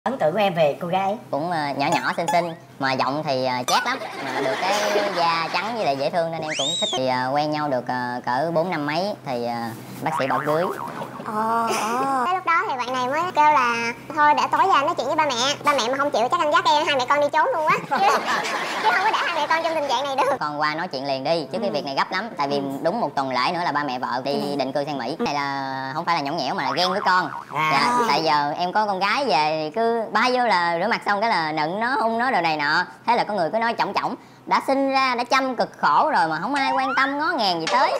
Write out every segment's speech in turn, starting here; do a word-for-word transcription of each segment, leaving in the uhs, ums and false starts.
Ấn tượng của em về cô gái? Cũng uh, nhỏ nhỏ xinh xinh mà giọng thì uh, chát lắm, mà được cái da trắng với lại dễ thương nên em cũng thích. Thì uh, quen nhau được uh, cỡ bốn năm mấy thì uh, bác sĩ bảo cưới. Ồ, ồ. Cái lúc đó thì bạn này mới kêu là thôi để tối ra nói chuyện với ba mẹ. Ba mẹ mà không chịu chắc anh dắt em hai mẹ con đi trốn luôn á. Chứ, chứ không có để hai mẹ con trong tình trạng này được. Con qua nói chuyện liền đi, chứ ừ. cái việc này gấp lắm. Tại vì đúng một tuần lễ nữa là ba mẹ vợ đi ừ. định cư sang Mỹ. Này là không phải là nhõng nhẽo mà là ghen với con. À. Dạ, tại giờ em có con gái về thì cứ bay vô là rửa mặt xong cái là nựng nó, hung nó đồ này nọ. Thế là có người cứ nói chỏng chỏng. Đã sinh ra, đã chăm cực khổ rồi mà không ai quan tâm ngó ngàng gì tới.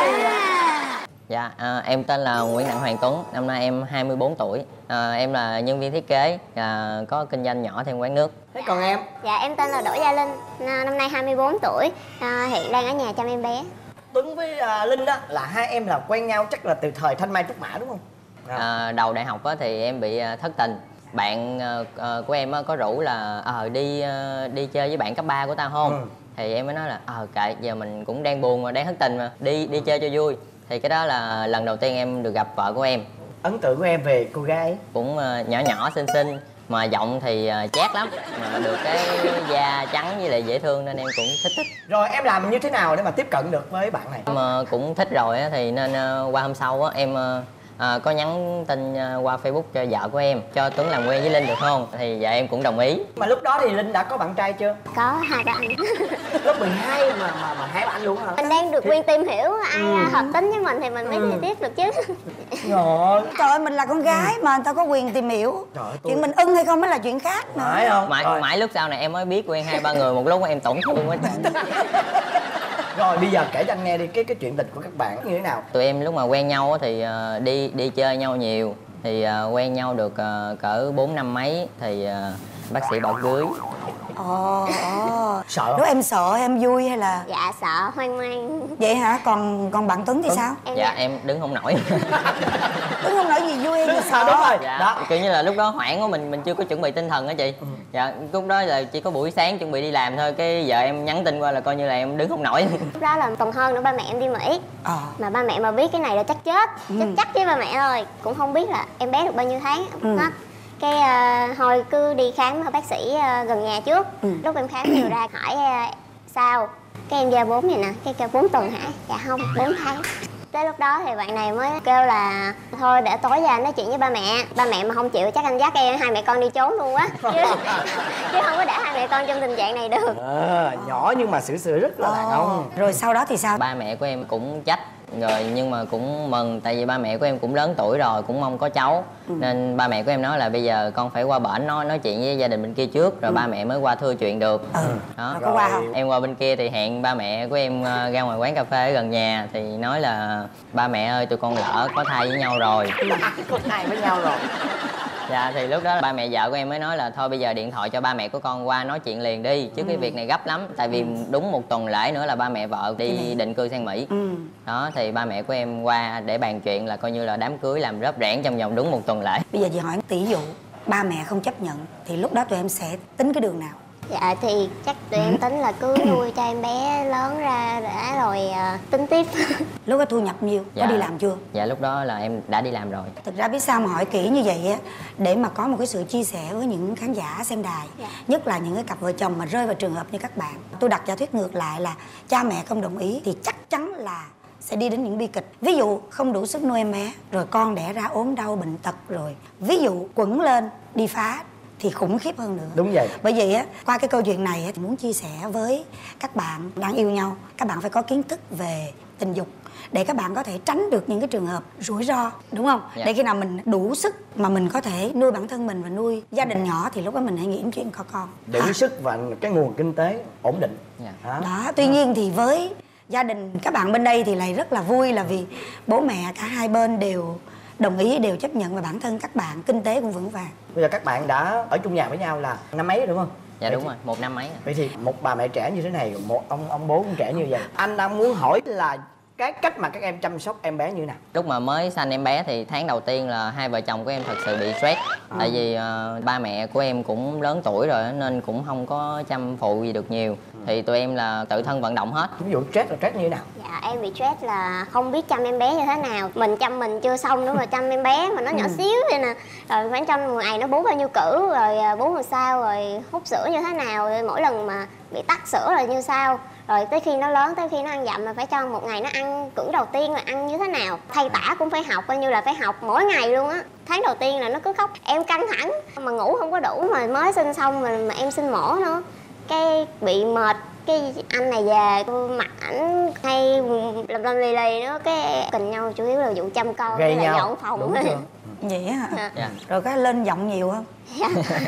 Dạ, à, em tên là Nguyễn Đặng Hoàng Tuấn, năm nay em hai mươi bốn tuổi. À, em là nhân viên thiết kế, à, có kinh doanh nhỏ thêm quán nước. Thế còn em? Dạ, em tên là Đỗ Gia Linh, năm nay hai mươi bốn tuổi, à, hiện đang ở nhà chăm em bé. Tuấn với uh, Linh đó là hai em là quen nhau chắc là từ thời Thanh Mai Trúc Mã đúng không? À, đầu đại học á, thì em bị uh, thất tình. Bạn uh, uh, của em uh, có rủ là uh, đi uh, đi chơi với bạn cấp ba của tao không? Ừ. Thì em mới nói là ờ uh, kệ, giờ mình cũng đang buồn mà, đang thất tình mà, đi đi chơi cho vui. Thì cái đó là lần đầu tiên em được gặp vợ của em. Ấn tượng của em về cô gái? Cũng uh, nhỏ nhỏ xinh xinh mà giọng thì uh, chát lắm, mà được cái da trắng với lại dễ thương nên em cũng thích thích. Rồi em làm như thế nào để mà tiếp cận được với bạn này? Em uh, cũng thích rồi á, thì nên uh, qua hôm sau á em uh, À, có nhắn tin qua Facebook cho vợ của em, cho Tuấn làm quen với Linh được không? Thì vợ em cũng đồng ý. Mà lúc đó thì Linh đã có bạn trai chưa? Có hai bạn. Lớp mười hai mà mà, mà hai bạn luôn hả? Mình đang được Nguyên tìm hiểu ai ừ. hợp tính với mình thì mình mới ừ. đi tiếp được chứ. Rồi. Trời ơi, mình là con gái mà người ta có quyền tìm hiểu. Trời ơi, tôi... chuyện mình ưng hay không mới là chuyện khác nữa. Phải không? Mãi, mãi lúc sau này em mới biết quen hai ba người một lúc em tổn thương quá. Rồi bây giờ kể cho anh nghe đi cái cái chuyện tình của các bạn như thế nào? Tụi em lúc mà quen nhau thì uh, đi đi chơi nhau nhiều. Thì uh, quen nhau được uh, cỡ bốn năm mấy thì uh, bác sĩ bảo cưới. Ồ, ồ. Sợ Lúc em sợ em vui hay là? Dạ sợ, hoang mang. Vậy hả? Còn còn bạn Tuấn thì ừ. sao? Em dạ là... em đứng không nổi. Đứng không nổi gì vui hay gì sợ? Đúng rồi. Dạ. Đó. Kiểu như là lúc đó hoảng của mình mình chưa có chuẩn bị tinh thần á chị. Ừ. Dạ, lúc đó là chỉ có buổi sáng chuẩn bị đi làm thôi, cái vợ em nhắn tin qua là coi như là em đứng không nổi. Lúc đó là tuần hơn nữa ba mẹ em đi Mỹ. À. Mà ba mẹ mà biết cái này là chắc chết, ừ. chắc chắc với ba mẹ rồi. Cũng không biết là em bé được bao nhiêu tháng ừ. hết. Cái uh, thôi cứ đi khám bác sĩ uh, gần nhà trước. Ừ. Lúc em khám nhiều ra hỏi uh, sao, cái em ra bốn vậy nè, cái kêu bốn tuần hả? Dạ không, bốn tháng. Tới lúc đó thì bạn này mới kêu là thôi để tối ra nói chuyện với ba mẹ. Ba mẹ mà không chịu chắc anh dắt em hai mẹ con đi trốn luôn á. Chứ, chứ không có để hai mẹ con trong tình trạng này được. À, nhỏ nhưng mà xử sự rất là đàn ông. Rồi sau đó thì sao? Ba mẹ của em cũng trách rồi nhưng mà cũng mừng, tại vì ba mẹ của em cũng lớn tuổi rồi, cũng mong có cháu. Ừ. Nên ba mẹ của em nói là bây giờ con phải qua bển nói nói chuyện với gia đình bên kia trước rồi ừ. ba mẹ mới qua thưa chuyện được. Ừ. Đó. Có qua không? Em qua bên kia thì hẹn ba mẹ của em ra ngoài quán cà phê ở gần nhà thì nói là ba mẹ ơi tụi con lỡ có thai với nhau rồi. Có thai với nhau rồi. Dạ thì lúc đó ba mẹ vợ của em mới nói là thôi bây giờ điện thoại cho ba mẹ của con qua nói chuyện liền đi, chứ ừ. cái việc này gấp lắm. Tại vì ừ. đúng một tuần lễ nữa là ba mẹ vợ đi ừ. định cư sang Mỹ. Ừ. Đó thì ba mẹ của em qua để bàn chuyện là coi như là đám cưới làm rớp rẽn trong vòng đúng một tuần lễ. Bây giờ chị hỏi tỷ dụ ba mẹ không chấp nhận thì lúc đó tụi em sẽ tính cái đường nào? Dạ thì chắc tụi em tính là cứ nuôi cho em bé lớn ra đã rồi uh, tính tiếp. Lúc đó thu nhập nhiêu? Dạ. Có đi làm chưa? Dạ lúc đó là em đã đi làm rồi. Thực ra biết sao mà hỏi kỹ như vậy á, để mà có một cái sự chia sẻ với những khán giả xem đài. Dạ. Nhất là những cái cặp vợ chồng mà rơi vào trường hợp như các bạn. Tôi đặt giả thuyết ngược lại là cha mẹ không đồng ý thì chắc chắn là sẽ đi đến những bi kịch. Ví dụ không đủ sức nuôi em bé, rồi con đẻ ra ốm đau bệnh tật, rồi ví dụ quẩn lên đi phá thì khủng khiếp hơn nữa. Đúng vậy. Bởi vì á, qua cái câu chuyện này á, thì muốn chia sẻ với các bạn đang yêu nhau, các bạn phải có kiến thức về tình dục để các bạn có thể tránh được những cái trường hợp rủi ro, đúng không? Dạ. Để khi nào mình đủ sức mà mình có thể nuôi bản thân mình và nuôi gia đình nhỏ thì lúc đó mình hãy nghĩ đến chuyện có con. Đủ à. sức và cái nguồn kinh tế ổn định. Dạ. Đó. Đó, tuy nhiên thì với gia đình các bạn bên đây thì lại rất là vui là vì bố mẹ cả hai bên đều đồng ý, đều chấp nhận và bản thân các bạn kinh tế cũng vững vàng. Bây giờ các bạn đã ở chung nhà với nhau là năm mấy đúng không? Dạ đúng rồi, một năm mấy. Vậy thì một bà mẹ trẻ như thế này, một ông ông bố cũng trẻ như vậy. Anh đang muốn hỏi là cái cách mà các em chăm sóc em bé như nào? Lúc mà mới sanh em bé thì tháng đầu tiên là hai vợ chồng của em thật sự bị stress. à. Tại vì uh, ba mẹ của em cũng lớn tuổi rồi nên cũng không có chăm phụ gì được nhiều. ừ. Thì tụi em là tự thân vận động hết. Ví dụ stress là stress như thế nào? Dạ em bị stress là không biết chăm em bé như thế nào. Mình chăm mình chưa xong nữa mà chăm em bé mà nó nhỏ ừ. xíu vậy nè. Rồi khoảng trong một ngày nó bú bao nhiêu cữ, rồi bú làm sao, rồi hút sữa như thế nào, rồi mỗi lần mà bị tắc sữa là như sao. Rồi tới khi nó lớn, tới khi nó ăn dặm là phải cho một ngày nó ăn cữ đầu tiên là ăn như thế nào. Thay tả cũng phải học, coi như là phải học mỗi ngày luôn á. Tháng đầu tiên là nó cứ khóc, em căng thẳng mà ngủ không có đủ, mà mới sinh xong mà, mà em sinh mổ nữa. Cái bị mệt, cái anh này về mặt ảnh hay lầm lầm lì lì nữa, cái kình nhau chủ yếu là vụ chăm con gây với nhau dọn phòng đúng thôi. Vậy hả? Dạ. Yeah. Rồi có lên giọng nhiều không? Dạ.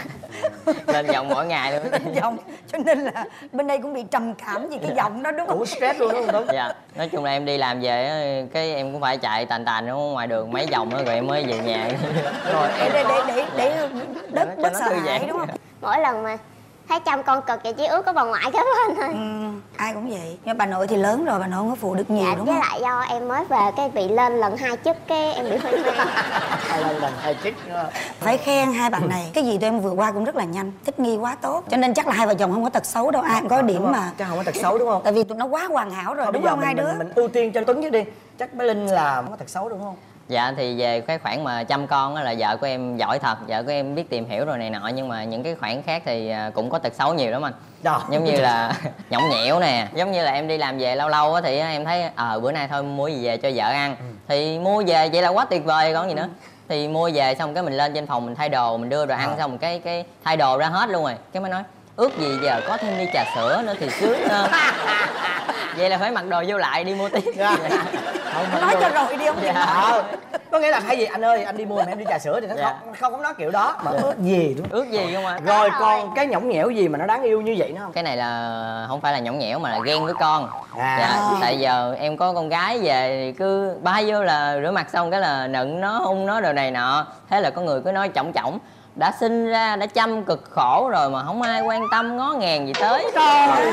Lên giọng mỗi ngày luôn. Lên giọng, cho nên là bên đây cũng bị trầm cảm vì cái Dạ. giọng đó đúng không? Đủ stress luôn đúng không Tuấn? Dạ. Nói chung là em đi làm về cái em cũng phải chạy tàn tàn ở ngoài đường mấy vòng nữa rồi em mới về nhà. Rồi để để để để để đất Cho bớt nó sợ thư hãi giãn. đúng không? Mỗi lần mà thấy chăm con cực vậy chỉ ước có bà ngoại kế bên thôi. Ừ, ai cũng vậy. Nhưng bà nội thì lớn rồi, bà nội không có phụ được nhiều Dạ, đúng với không? lại do em mới về cái bị lên lần hai chức cái em bị hoang mang. hai lần lần hai chích Phải khen hai bạn này, cái gì tụi em vượt qua cũng rất là nhanh, thích nghi quá tốt. Cho nên chắc là hai vợ chồng không có tật xấu đâu, ai cũng có điểm mà. Chắc không có tật xấu đúng không? Tại vì tụi nó quá hoàn hảo rồi, Thôi, đúng bây giờ không mình, hai đứa? mình, mình ưu tiên cho Tuấn trước đi. Chắc bé Linh là không có tật xấu đúng không? Dạ thì về cái khoản mà chăm con á là vợ của em giỏi thật, vợ của em biết tìm hiểu rồi này nọ, nhưng mà những cái khoản khác thì cũng có tật xấu nhiều lắm anh. Rồi. Giống như là nhõng nhẽo nè, giống như là em đi làm về lâu lâu á thì em thấy ờ à, bữa nay thôi mua gì về cho vợ ăn. ừ. Thì mua về vậy là quá tuyệt vời còn gì nữa. Thì mua về xong cái mình lên trên phòng mình thay đồ, mình đưa đồ ăn à. Xong cái cái thay đồ ra hết luôn rồi, cái mới nói ước gì giờ có thêm ly trà sữa nữa thì sướng hơn. Vậy là phải mặc đồ vô lại đi mua tiếp. Dạ. Không, nói cho rồi đi không? Dạ. Ờ, có nghĩa là thay vì anh ơi anh đi mua mà em đi trà sữa thì nó Dạ. không không có nói kiểu đó mà ước gì đúng không? Ước gì không ạ? Rồi còn cái nhõng nhẽo gì mà nó đáng yêu như vậy nữa không? Cái này là không phải là nhõng nhẽo mà là ghen với con. À. Dạ, tại giờ em có con gái về thì cứ bay vô là rửa mặt xong cái là nựng nó hung nó đồ này nọ, thế là có người cứ nói chỏng chỏng đã sinh ra đã chăm cực khổ rồi mà không ai quan tâm ngó ngàng gì tới. Trời.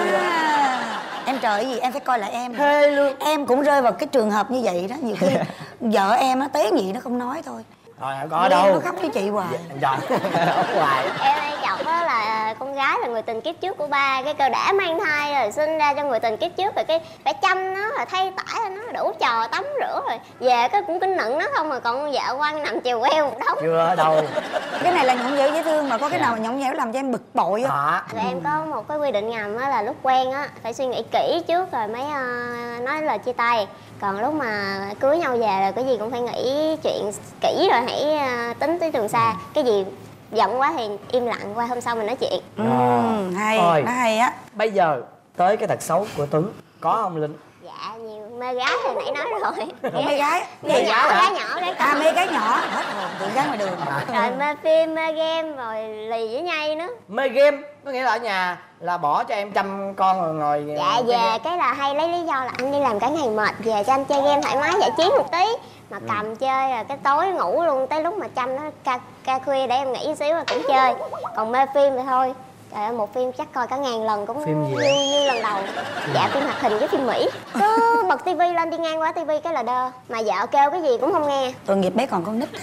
Em trời cái gì em phải coi lại em. Thê luôn. Em cũng rơi vào cái trường hợp như vậy đó, nhiều khi vợ em nó té gì nó không nói thôi. Rồi không có đâu. Nó khóc với chị hoài. Dạ. Ở ngoài. Em hay chọc á là con gái là người tình kiếp trước của ba, cái cơ đã mang thai rồi sinh ra cho người tình kiếp trước rồi cái phải chăm nó rồi thay tả cho nó đủ trò tắm rửa rồi về cái cũng kính nựng nó không, mà còn vợ quan nằm chèo queo một đống. Chưa đâu. Cái này là nhõng nhẽo dễ thương mà có cái nào mà nhõng nhẽo làm cho em bực bội không? À. Rồi em có một cái quy định ngầm á là lúc quen á phải suy nghĩ kỹ trước rồi mới uh, nói lời chia tay. Còn lúc mà cưới nhau về là cái gì cũng phải nghĩ chuyện kỹ rồi hãy uh, tính tới trường xa. Cái gì giận quá thì im lặng, qua hôm sau mình nói chuyện. Ừ, hay, Thôi. nó hay á. Bây giờ tới cái tật xấu của Tuấn có không Linh? Dạ nhiều, mê gái thì nãy nói rồi. Ủa, mê gái? Mê Mê nhỏ, gái hả? gái nhỏ, gái À, con. mê gái nhỏ. Hết hồn, tụi gái ngoài đường. Rồi mê phim, mê game, rồi lì với nhây nữa. Mê game có nghĩa là ở nhà là bỏ cho em chăm con rồi ngồi. Dạ về cái là hay lấy lý do là anh đi làm cả ngày mệt, về cho anh chơi game thoải mái giải trí một tí. Mà cầm ừ. chơi rồi cái tối ngủ luôn, tới lúc mà chăm nó ca, ca khuya để em nghỉ xíu rồi cũng chơi. Còn mê phim thì thôi. Trời ơi, một phim chắc coi cả ngàn lần cũng Phim gì như, như lần đầu. Dạ phim hoạt hình với phim Mỹ. Cứ bật tivi lên đi ngang qua tivi cái là đơ. Mà vợ kêu cái gì cũng không nghe. Tội nghiệp bé còn con nít.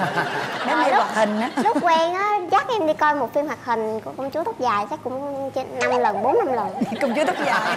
Bé mê hoạt hình á. Lúc quen á, dắt em đi coi một phim hoạt hình của công chúa tóc dài chắc cũng năm lần, bốn năm lần. Công chúa tóc dài.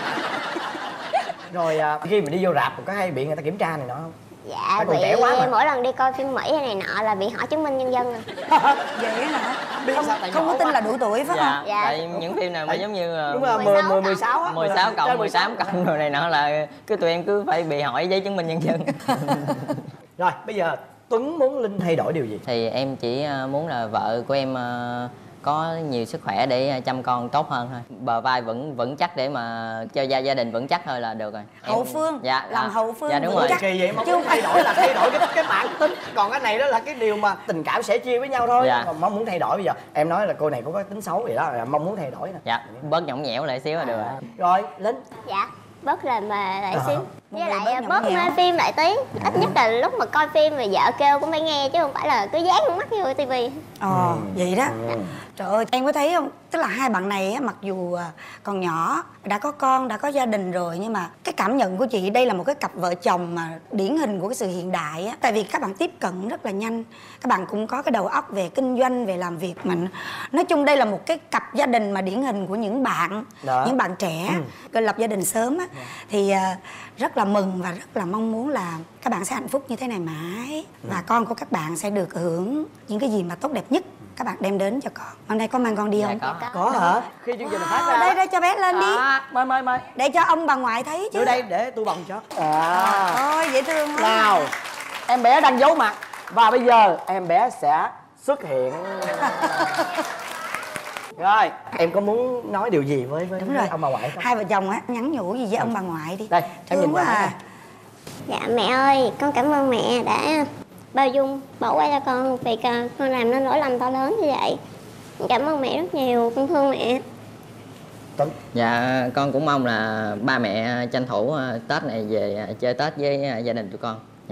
Rồi à, khi mình đi vô rạp có hay bị người ta kiểm tra này nọ không? Dạ bị trẻ quá mà. mỗi lần đi coi phim Mỹ hay này nọ là bị hỏi chứng minh nhân dân rồi. Vậy hả? Biết Không, sao tại không nhỏ có tin quá. là đủ tuổi phải Dạ, không? Dạ. tại những phim nào mà giống như Đúng rồi, mười, mười, mười sáu á. mười sáu cộng, Trên mười tám cộng rồi này nọ là cứ tụi em cứ phải bị hỏi giấy chứng minh nhân dân. Rồi bây giờ Tuấn muốn Linh thay đổi điều gì? Thì em chỉ muốn là vợ của em có nhiều sức khỏe để chăm con tốt hơn thôi, bờ vai vững vững chắc để mà cho gia gia đình vững chắc thôi là được rồi. Hậu Em... phương. Dạ, làm à, hậu phương dạ đúng vững rồi. chắc. Kỳ vậy mà muốn thay đổi là thay đổi cái cái bản tính, còn cái này đó là cái điều mà tình cảm sẻ chia với nhau thôi. Dạ. Mà mong muốn thay đổi bây giờ em nói là cô này cũng có tính xấu vậy đó, là mong muốn thay đổi nè. Dạ, bớt nhõng nhẽo lại xíu là được rồi. Rồi Linh. Dạ bớt là mà lại À. xíu. Một với người lại bớt bớt nhõng mê nhẽo. phim lại tí. Ít nhất là lúc mà coi phim rồi vợ kêu cũng phải nghe, chứ không phải là cứ dán con mắt vô tivi. Ờ, vậy đó. Ừ. Trời ơi, em có thấy không? Tức là hai bạn này á, mặc dù à, còn nhỏ, đã có con, đã có gia đình rồi, nhưng mà cái cảm nhận của chị đây là một cái cặp vợ chồng mà điển hình của cái sự hiện đại á. Tại vì các bạn tiếp cận rất là nhanh, các bạn cũng có cái đầu óc về kinh doanh, về làm việc mà nói chung đây là một cái cặp gia đình mà điển hình của những bạn, Đó. những bạn trẻ ừ. lập gia đình sớm á, thì à, rất là mừng và rất là mong muốn là các bạn sẽ hạnh phúc như thế này mãi và con của các bạn sẽ được hưởng những cái gì mà tốt đẹp nhất các bạn đem đến cho con. Hôm nay có mang con đi không? Có. Có hả? Khi chương trình phát Wow, ra đây đây cho bé lên đi à, mời mời mời để cho ông bà ngoại thấy chứ. đưa đây để tôi bồng cho. À. Ôi dễ thương quá. Nào, em bé đang giấu mặt và bây giờ em bé sẽ xuất hiện. Rồi, em có muốn nói điều gì với với, Đúng với rồi. ông bà ngoại không? Hai vợ chồng á nhắn nhủ gì với ông bà ngoại đi. Đây, em nhìn Thương quá qua à. Dạ mẹ ơi, con cảm ơn mẹ đã bao dung bỏ qua cho con vì con làm nên lỗi lầm to lớn như vậy. Cảm ơn mẹ rất nhiều, con thương mẹ. Tuấn. Dạ con cũng mong là ba mẹ tranh thủ ờ, Tết này về ờ, chơi Tết với ờ, gia đình tụi con. Dạ.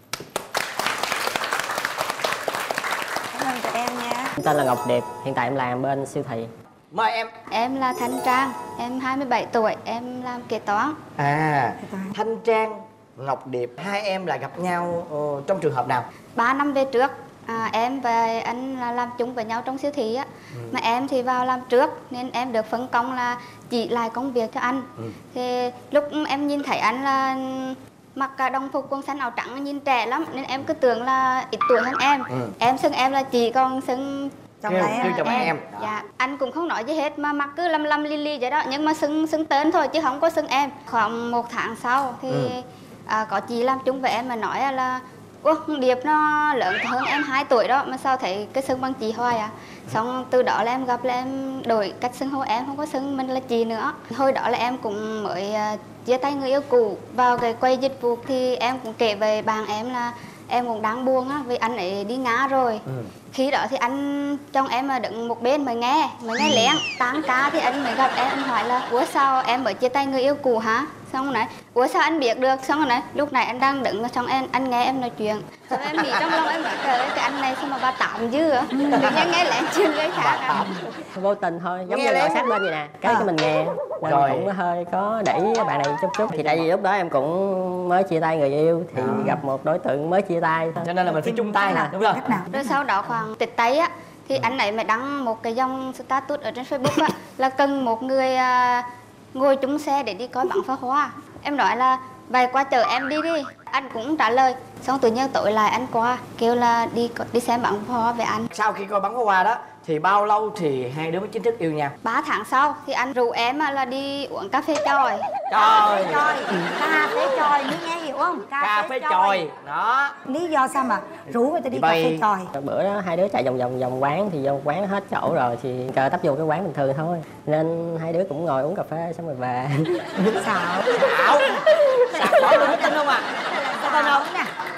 Cảm ơn tụi em nha. Em tên là Ngọc Điệp, hiện tại em làm bên siêu thị. Mời em. Em là Thanh Trang, em hai mươi bảy tuổi, em làm kế toán. À, Thanh Trang, Ngọc Điệp, hai em là gặp nhau ờ, trong trường hợp nào? ba năm về trước, à, em và anh là làm chung với nhau trong siêu thị á. Ừ. Mà em thì vào làm trước nên em được phân công là chỉ lại công việc cho anh. Ừ. Thì lúc em nhìn thấy anh là mặc cả đồng phục quần xanh áo trắng, nhìn trẻ lắm nên em cứ tưởng là ít tuổi hơn em. Ừ. Em xưng em là chị, còn xưng Chồng Kêu- lại kêu á. chồng em. Dạ, anh cũng không nói gì hết mà mặt cứ lâm lâm li li vậy đó, nhưng mà xưng xưng tên thôi chứ không có xưng em. Khoảng một tháng sau thì Ừ. à, có chị làm chung với em mà nói là ô, con Điệp nó lớn hơn em hai tuổi đó mà sao thấy cái xưng bằng chị hoài à. Xong từ đó là em gặp là em đổi cách xưng hô, em không có xưng mình là chị nữa. Hồi đó là em cũng mới à, chia tay người yêu cũ. Vào cái quầy dịch vụ thì em cũng kể về bạn em là em cũng đang buồn á vì anh ấy đi Nga rồi. Ừ. Khi đó thì anh chồng em mà đứng một bên mới nghe mới nghe lén tán cá thì anh mới gặp em, anh hỏi là ủa sao em mới chia tay người yêu cũ hả? Xong rồi nói ủa sao anh biết được? Xong rồi nói lúc này anh đang đứng xong em anh nghe em nói chuyện. Xong em nghĩ trong lòng em nói trời ơi cái anh này sao mà ba tạm dữ à? Tự nhiên nghe lén chuyện người khác à? Vô tình thôi, giống Nghe như ngồi lén. sát bên vậy nè. Cái À. cái mình nghe nên Rồi. cũng hơi có để ý bạn này chút chút. Thì tại vì lúc đó em cũng mới chia tay người yêu thì gặp một đối tượng mới chia tay thôi. Cho nên là mình phải chung tay nè, đúng không? Cách nào? Rồi sau đó khoảng tịch tay á thì anh ấy mới đăng một cái dòng status ở trên Facebook á là cần một người à, ngồi chung xe để đi coi bắn pháo hoa. Em nói là vậy qua chở em đi đi. Anh cũng trả lời. Xong tự nhiên tối lại anh qua kêu là đi đi xem bắn pháo hoa với anh. Sau khi coi bắn pháo hoa đó thì bao lâu thì hai đứa mới chính thức yêu nhau? Ba tháng sau thì anh rủ em á là đi uống cà phê chòi. Trời, Choi, cà phê choi, biết nghe hiểu không? cà phê chòi đó. Lý do sao mà rủ người ta đi Chị cà bay- phê choi? Bữa đó hai đứa chạy vòng vòng vòng quán thì vô quán hết chỗ rồi thì cờ tấp vô cái quán bình thường thôi. Nên hai đứa cũng ngồi uống cà phê xong rồi về. Xạo. Xạo. Xạo nói luôn, có tin không ạ? Có tin không?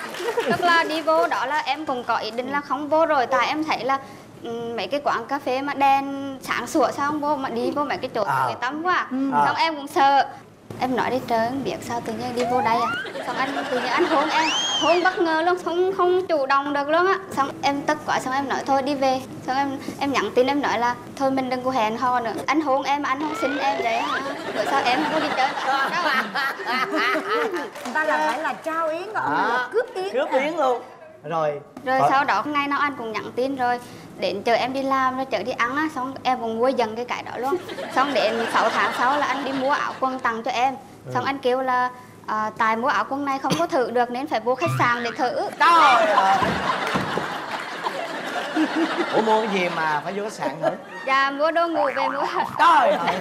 Tức là đi vô đó là em cũng có ý định là không vô rồi. Tại em thấy là ừ, mấy cái quán cà phê mà đèn sáng sủa sao không vô mà đi vô mấy cái chỗ À. người tắm quá. À. Xong em cũng sợ. Em nói đi trời không biết sao tự nhiên đi vô đây à. Xong anh tự nhiên anh hôn em, hôn bất ngờ luôn, không không chủ động được luôn á. Xong em tức quá, xong em nói thôi đi về. Xong em em nhắn tin em nói là thôi mình đừng có hẹn hò nữa. Anh hôn em mà anh không xin em vậy hả? Bữa sau em không có đi chơi nữa đâu à. Người ta là phải là trao yến, còn ông À, là cướp yến. Cướp yến luôn. Rồi. Rồi Có- sau đó ngày nào anh cũng nhắn tin rồi đến chờ em đi làm rồi chở đi ăn á, xong em cũng mua dần cái cái đó luôn. Xong đến sáu tháng sau là anh đi mua áo quần tặng cho em. Xong anh kêu là à, tại mua áo quần này không có thử được nên phải vô khách sạn để thử. Trời ơi. Ủa mua cái gì mà phải vô khách sạn nữa? Dạ mua đồ ngủ về mua. Trời ơi.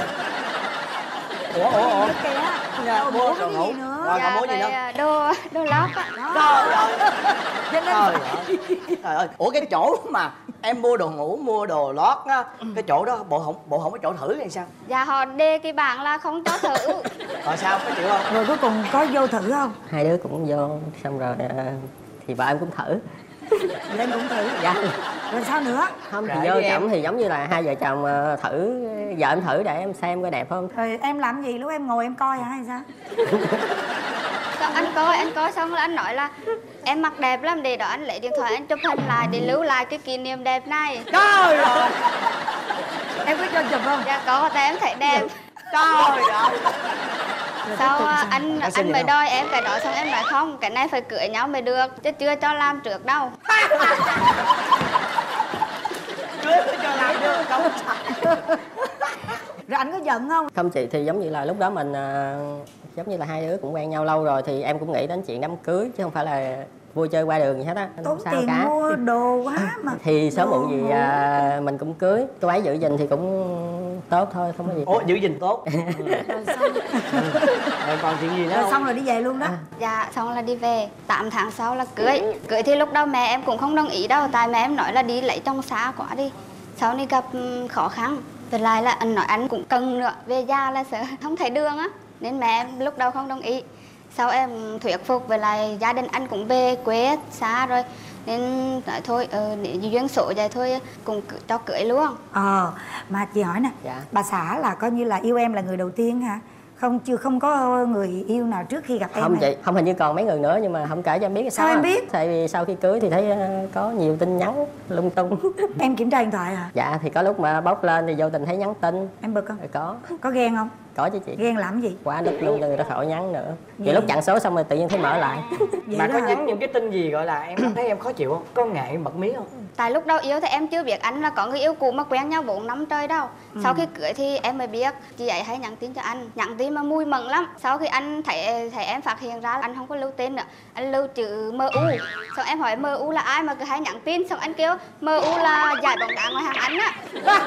Ủa ủa ủa. Kìa. Dạ, Đồ mua mua đồ cái ngủ. gì nữa? Rồi còn Dạ mua gì nữa? về đồ đồ lót á. Trời ơi. Cho nên Trời ơi. Trời ơi. Ủa cái chỗ mà em mua đồ ngủ, mua đồ lót á, cái chỗ đó bộ không bộ không có chỗ thử hay sao? Dạ họ đề cái bảng là không cho thử. Rồi sao có chịu không? Rồi cuối cùng có vô thử không? Hai đứa cũng vô xong rồi à, thì vợ em cũng thử. Lên cũng thử. Dạ. Rồi sao nữa? Không thì Kệ vô đi em. chậm thì giống như là hai vợ chồng à, thử, vợ em thử để em xem coi đẹp không. Rồi em làm gì lúc em ngồi em coi hả hay sao? coi anh coi xong là anh nói là em mặc đẹp lắm, để đó anh lấy điện thoại anh chụp hình lại để lưu lại cái kỷ niệm đẹp này. Trời ơi. Em có cho chụp không? Dạ có, tại em thấy đẹp. Trời ơi. Sau anh Em xin anh mới gì đòi em cái đó, xong em nói không, cái này phải cưới nhau mới được, chứ chưa cho làm trước đâu. Cưới cho làm được không? Rồi anh có giận không? Không chị, thì giống như là lúc đó mình à, giống như là hai đứa cũng quen nhau lâu rồi thì em cũng nghĩ đến chuyện đám cưới chứ không phải là vui chơi qua đường gì hết á. Tốn Sao tiền cả. mua đồ quá mà. Thì sớm muộn gì à, mình cũng cưới. Cô ấy giữ gìn thì cũng tốt thôi, không có gì. Ủa giữ gìn tốt. Rồi xong. Rồi còn chuyện gì nữa Rồi không? xong rồi đi về luôn đó. Dạ xong là đi về. Tám tháng sau là cưới. Cưới thì lúc đầu mẹ em cũng không đồng ý đâu, tại mẹ em nói là đi lấy chồng xa quá đi, sau này gặp khó khăn. Về lại là anh nói anh cũng cần nữa, về già là sợ không thấy đường á, nên mẹ em lúc đầu không đồng ý. Sau em thuyết phục, về lại gia đình anh cũng về quê xa rồi, nên nói thôi ờ, nếu duyên số vậy thôi cùng cho cưới luôn. Ờ, mà chị hỏi nè, Dạ. bà xã là coi như là yêu em là người đầu tiên hả? Không, chưa không có người yêu nào trước khi gặp em Không hả? chị, không, hình như còn mấy người nữa nhưng mà không kể cho em biết. Sao em à? biết? Tại vì sau khi cưới thì thấy à, có nhiều tin nhắn lung tung. Em kiểm tra điện thoại hả? Dạ thì có lúc mà bóc lên thì vô tình thấy nhắn tin. Em bực không? Rồi có, Có ghen không? có chứ chị. Ghen làm gì? Quá đứt luôn cho người ta khỏi nhắn nữa. Vậy? Vậy lúc chặn số xong rồi tự nhiên thấy mở lại. Vậy Mà đó có hả? nhắn những cái tin gì gọi là em cảm thấy em khó chịu không? Có ngại bật mí không? Tại lúc đầu yêu thì em chưa biết anh là có người yêu cũ mà quen nhau bốn năm trời đâu. Ừ. Sau khi cưới thì em mới biết chị ấy hay nhắn tin cho anh, nhắn tin mà mùi mẫn lắm. Sau khi anh thấy thấy em phát hiện ra là anh không có lưu tên nữa, anh lưu chữ em u. Xong em hỏi em u là ai mà cứ hay nhắn tin, xong anh kêu em u là giải bóng đá ngoài hàng anh á.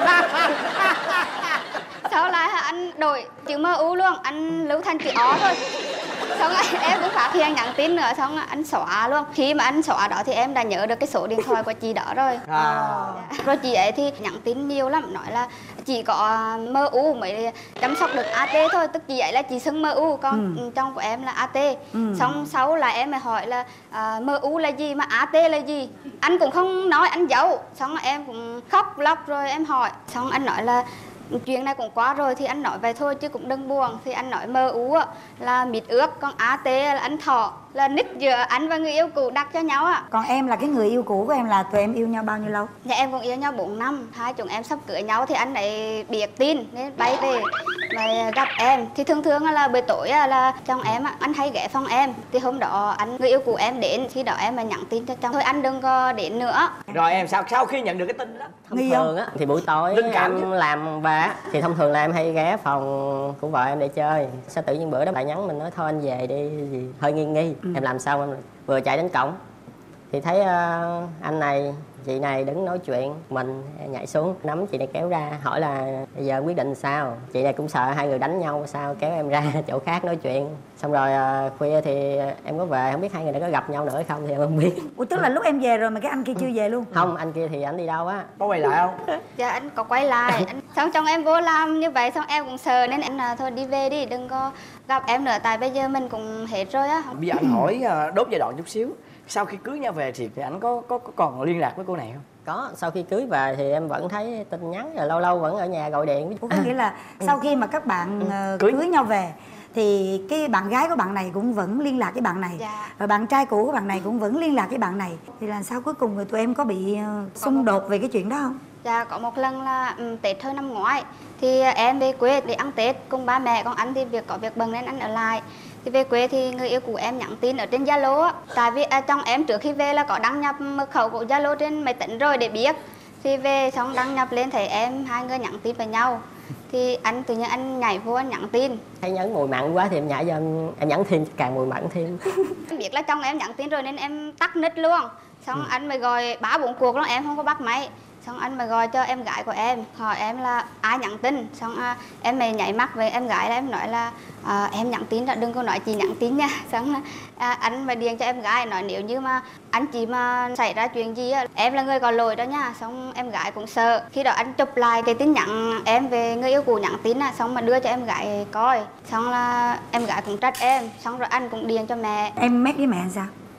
Sau lại anh đổi chữ em u luôn, anh lưu thành chữ O thôi. Xong rồi em cũng phát hiện nhắn tin nữa, xong rồi anh xóa luôn. Khi mà anh xóa đó thì em đã nhớ được cái số điện thoại của chị đó rồi. À. Rồi chị ấy thì nhắn tin nhiều lắm, nói là chỉ có em u mới chăm sóc được a tê thôi, tức chị ấy là chị xưng em u, còn Ừ. chồng của em là a tê. Ừ. Xong sau là em mới hỏi là à, em u là gì mà a tê là gì, anh cũng không nói, anh giấu. Xong rồi em cũng khóc lóc rồi em hỏi, xong anh nói là chuyện này cũng quá rồi thì anh nói vậy thôi chứ cũng đừng buồn. Thì anh nói em u là mít ướt, còn a tê là anh thọ, là nick giữa anh và người yêu cũ đặt cho nhau á. Còn em là cái người yêu cũ của em là tụi em yêu nhau bao nhiêu lâu? Dạ em cũng yêu nhau bốn năm, hai chúng em sắp cưới nhau thì anh ấy biết tin nên bay về mà gặp em. Thì thường thường là buổi tối là chồng em anh hay ghé phòng em, thì hôm đó anh người yêu của em đến, khi đó em mà nhắn tin cho chồng thôi anh đừng có đến nữa. Rồi em sau sau khi nhận được cái tin đó Thông Nghi thường á thì buổi tối Linh cảm em chứ. làm về á, thì thông thường là em hay ghé phòng của vợ em để chơi. Sao tự nhiên bữa đó lại nhắn mình nói thôi anh về đi, gì hơi nghi nghi. Ừ. Em làm xong em vừa chạy đến cổng thì thấy ờ, anh này chị này đứng nói chuyện, mình nhảy xuống nắm chị này kéo ra hỏi là bây giờ quyết định sao. Chị này cũng sợ hai người đánh nhau sao, kéo em ra chỗ khác nói chuyện. Xong rồi ờ, khuya thì em có về, không biết hai người đã có gặp nhau nữa hay không thì em không biết. Ủa tức là lúc em về rồi mà cái anh kia chưa về luôn? Không, anh kia thì anh đi đâu á. có quay lại không? Dạ anh có quay lại anh, xong chồng em vô làm như vậy, xong em cũng sợ nên em là thôi đi về đi, đừng có gặp em nữa, tại bây giờ mình cũng hết rồi á. Bây giờ anh hỏi à, đốt giai đoạn chút xíu. Sau khi cưới nhau về thì, thì anh có, có có còn liên lạc với cô này không? Có, sau khi cưới về thì em vẫn thấy tin nhắn, rồi lâu lâu vẫn ở nhà gọi điện. Ủa, có nghĩa là sau khi mà các bạn ờ, Cưới. cưới nhau về thì cái bạn gái của bạn này cũng vẫn liên lạc với bạn này, Dạ. rồi bạn trai cũ của bạn này cũng vẫn liên lạc với bạn này, thì làm sao cuối cùng rồi tụi em có bị ờ, xung đột về cái chuyện đó không? Dạ có một lần là um, Tết hơi năm ngoái thì em về quê để ăn Tết cùng ba mẹ, còn anh thì việc có việc bận nên anh ở lại. Thì về quê thì người yêu của em nhắn tin ở trên Zalo á, tại vì à, chồng em trước khi về là có đăng nhập mật khẩu của Zalo trên máy tính rồi để biết. Thì về xong đăng nhập lên thấy em hai người nhắn tin với nhau, thì anh tự nhiên anh nhảy vô anh nhắn tin. Thấy nhấn mùi mặn quá thì em nhảy vô em, em nhắn thêm càng mùi mặn thêm. Em biết là chồng em nhắn tin rồi nên em tắt nick luôn. Xong anh mới gọi ba bốn cuộc luôn em không có bắt máy. Xong anh mới gọi cho em gái của em, hỏi em là ai nhắn tin. Xong à, em mới nháy mắt với em gái là em nói là à, em nhắn tin đó, đừng có nói chị nhắn tin nha. Xong à, anh mới điện cho em gái nói nếu như mà anh chị mà xảy ra chuyện gì á, em là người có lỗi đó nha. Xong em gái cũng sợ. Khi đó anh chụp lại cái tin nhắn em về người yêu cũ nhắn tin á, xong mà đưa cho em gái coi. Xong là em gái cũng trách em, xong rồi anh cũng điện cho mẹ. Em mét với mẹ làm sao?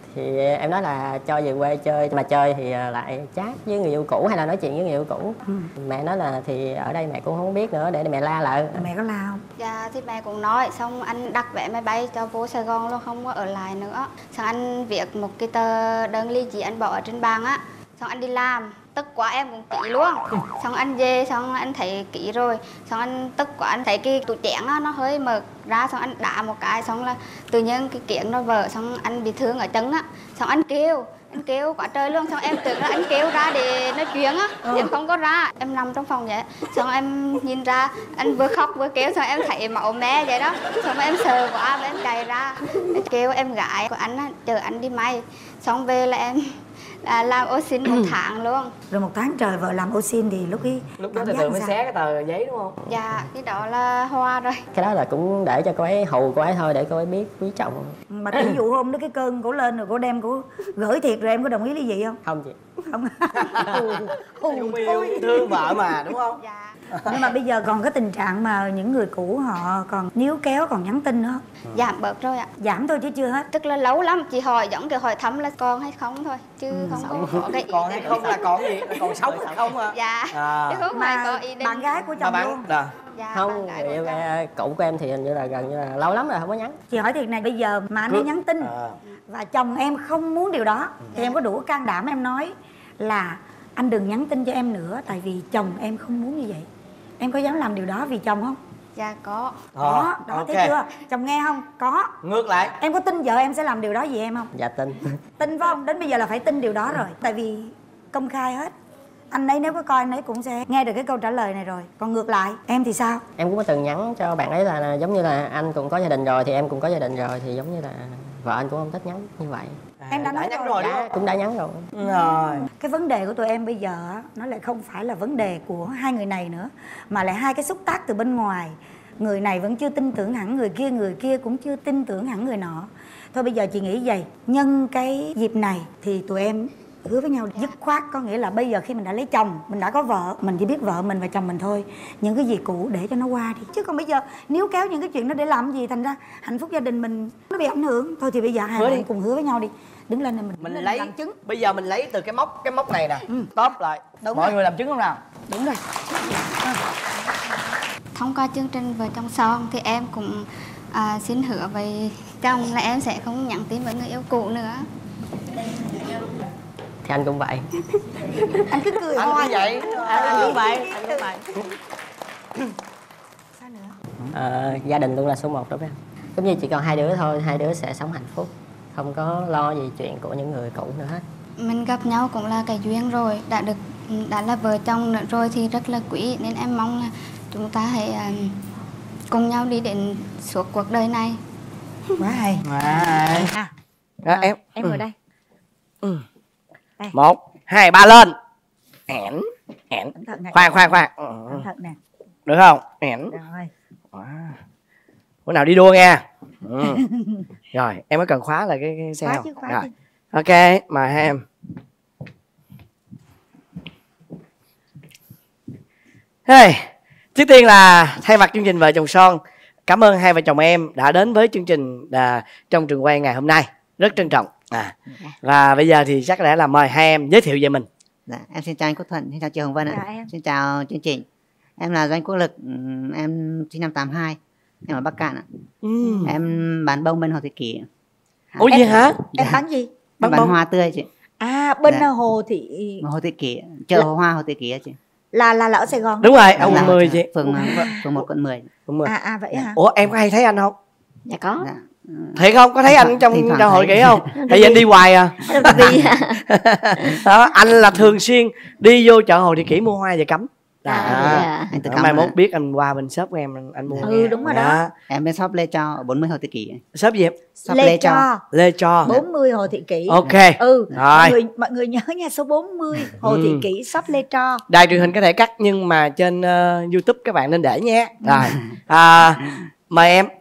Thì em nói là cho về quê chơi, mà chơi thì lại chat với người yêu cũ hay là nói chuyện với người yêu cũ. ừ. Mẹ nói là thì ở đây mẹ cũng không biết nữa, để mẹ la lại. Mẹ có la không? Dạ thì mẹ cũng nói, xong anh đặt vé máy bay cho vô Sài Gòn luôn, không có ở lại nữa. Xong anh viết một cái tờ đơn ly dị anh bỏ ở trên bàn á, xong anh đi làm. Tức quá em cũng kỹ luôn. Xong anh về, xong anh thấy kỹ rồi. Xong anh tức quá, anh thấy cái tủ chén á, nó hơi mở ra. Xong anh đá một cái, xong là tự nhiên cái kiếng nó vỡ. Xong anh bị thương ở chân á. Xong anh kêu, anh kêu quá trời luôn. Xong em tưởng là anh kêu ra để nói chuyện á. ừ. Em không có ra, em nằm trong phòng vậy. Xong em nhìn ra, anh vừa khóc vừa kêu. Xong em thấy máu me vậy đó. Xong em sợ quá, và em chạy ra. Em kêu em gái của anh á, chờ anh đi may. Xong về là em À, làm ô xin một tháng luôn. Rồi một tháng trời vợ làm ô xin thì lúc ấy lúc đó thì tự mới xé cái tờ giấy đúng không? Dạ, cái đó là hoa rồi. Cái đó là cũng để cho cô ấy hù cô ấy thôi, để cô ấy biết quý trọng. Mà ví dụ hôm đó cái cơn cổ lên rồi cổ đem cổ gửi thiệt rồi em có đồng ý ly dị không? Không chị. Không. Hù yêu thương vợ mà đúng không? Dạ. Nhưng mà bây giờ còn cái tình trạng mà những người cũ họ còn níu kéo, còn nhắn tin nữa. Giảm bớt rồi ạ. Giảm thôi chứ chưa hết. Tức là lâu lắm, chị hỏi giống kiểu hỏi thăm là còn hay không thôi, chứ ừ, không có, có cái ý còn hay không là còn gì, là còn sống hay không hả? Dạ. À. Chứ không Mà phải có ý định. bạn gái của chồng bạn, luôn. à. Dạ, Không, người yêu cũ của em thì hình như là gần như là lâu lắm rồi không có nhắn. Chị hỏi thiệt này, bây giờ mà anh ấy nhắn tin à. và chồng em không muốn điều đó thì dạ. em có đủ can đảm em nói là anh đừng nhắn tin cho em nữa, tại vì chồng em không muốn như vậy. Em có dám làm điều đó vì chồng không? Dạ có. Đó, đó okay. thấy chưa? Chồng nghe không? Có. Ngược lại, em có tin vợ em sẽ làm điều đó vì em không? Dạ tin. Tin phải không? Đến bây giờ là phải tin điều đó rồi. Tại vì công khai hết. Anh ấy nếu có coi anh ấy cũng sẽ nghe được cái câu trả lời này rồi. Còn ngược lại, em thì sao? Em cũng có từng nhắn cho bạn ấy là giống như là anh cũng có gia đình rồi thì em cũng có gia đình rồi, thì giống như là vợ anh cũng không thích nhắn như vậy. À, em đã, đã nói nhắn rồi, rồi đúng không? Cũng đã nhắn rồi. Rồi. Cái vấn đề của tụi em bây giờ nó lại không phải là vấn đề của hai người này nữa, mà lại hai cái xúc tác từ bên ngoài. Người này vẫn chưa tin tưởng hẳn người kia, người kia cũng chưa tin tưởng hẳn người nọ. Thôi bây giờ chị nghĩ vậy, nhân cái dịp này thì tụi em hứa với nhau dứt khoát, có nghĩa là bây giờ khi mình đã lấy chồng, mình đã có vợ, mình chỉ biết vợ mình và chồng mình thôi. Những cái gì cũ để cho nó qua đi, chứ còn bây giờ níu kéo những cái chuyện đó để làm gì, thành ra hạnh phúc gia đình mình nó bị ảnh hưởng. Thôi thì bây giờ hai người cùng hứa với nhau đi, đứng lên này mình, mình lên lấy làm chứng. Bây giờ mình lấy từ cái móc cái móc này nè, ừ. Top lại. Đúng mọi rồi. người làm chứng không nào? Đúng rồi. Thông qua chương trình Vợ Chồng Son thì em cũng à, xin hứa với chồng là em sẽ không nhắn tin với người yêu cũ nữa. Thì anh cũng vậy. Anh cứ cười anh hoài. Như vậy. Anh cũng vậy. Anh cũng vậy. Sao nữa? À, gia đình luôn là số một đối với anh. Giống như chỉ còn hai đứa thôi, hai đứa sẽ sống hạnh phúc, không có lo gì chuyện của những người cũ nữa hết. Mình gặp nhau cũng là cái duyên rồi, đã được đã là vợ chồng nữa rồi thì rất là quý, nên em mong là chúng ta hãy uh, cùng nhau đi đến suốt cuộc đời này. Quá hay. À, à. Đó, em em ngồi đây. Ừ. Đây. Một, hai, ba lên. Ẻn, ẻn. Khoan, khoan, khoan. Cẩn thận nè. Được không? Ẻn. Rồi. Wow. Bữa nào đi đua nha. Ừ. Rồi, em mới cần khóa lại cái, cái xe Khóa không? chứ, khóa Rồi. chứ. Ok, mời hai em. Hey, trước tiên là thay mặt chương trình Vợ Chồng Son, cảm ơn hai vợ chồng em đã đến với chương trình à, trong trường quay ngày hôm nay. Rất trân trọng. À. Và bây giờ thì chắc lẽ là mời hai em giới thiệu về mình. Dạ, em xin chào anh Quốc Thuận, xin chào chị Hồng Vân ạ. Dạ, em. Xin chào chương trình. Em là Doanh Quốc Lực, em sinh năm tám hai, em ở Bắc Cạn ạ. Ừ. Em bán bông bên Hồ Thị Kỷ. Ủa gì hả? Em Dạ. bán gì? Em Bán bán bông? hoa tươi chị. À, bên Dạ. Hồ Thị Hồ Thị Kỷ, chợ Hồ Hoa Hồ Thị Kỷ ạ chị. là là là ở Sài Gòn. Đúng rồi, Dạ, ở quận dạ, mười chị. Phường phường một quận mười. Quận mười. À à vậy hả? Ủa em có hay thấy anh không? Dạ có. Dạ. Thiệt không? Có thấy Thỉnh anh thoảng- trong thỉnh thoảng trong hội thấy. kỹ không? Tại vì anh đi hoài à. Đó, anh là thường xuyên đi vô chợ Hồ Thị Kỷ mua hoa về cắm. À, À. dạ. Anh tự Đó, cảm mai ơn mốt ạ. biết anh qua bên shop của em anh mua. Ừ, nghe. đúng rồi đó. Dạ. Em bên shop Lê Cho ở bốn mươi Hồ Thị Kỷ. Shop gì em? Shop Lê Cho. Cho Lê Cho. bốn mươi Hồ Thị Kỷ. Ok. Ừ. Rồi. Mọi người, mọi người nhớ nha, số bốn mươi Hồ Thị Ừ. Kỷ shop Lê Cho. Đài truyền hình có thể cắt nhưng mà trên uh, YouTube các bạn nên để nhé. Rồi. À, mời em.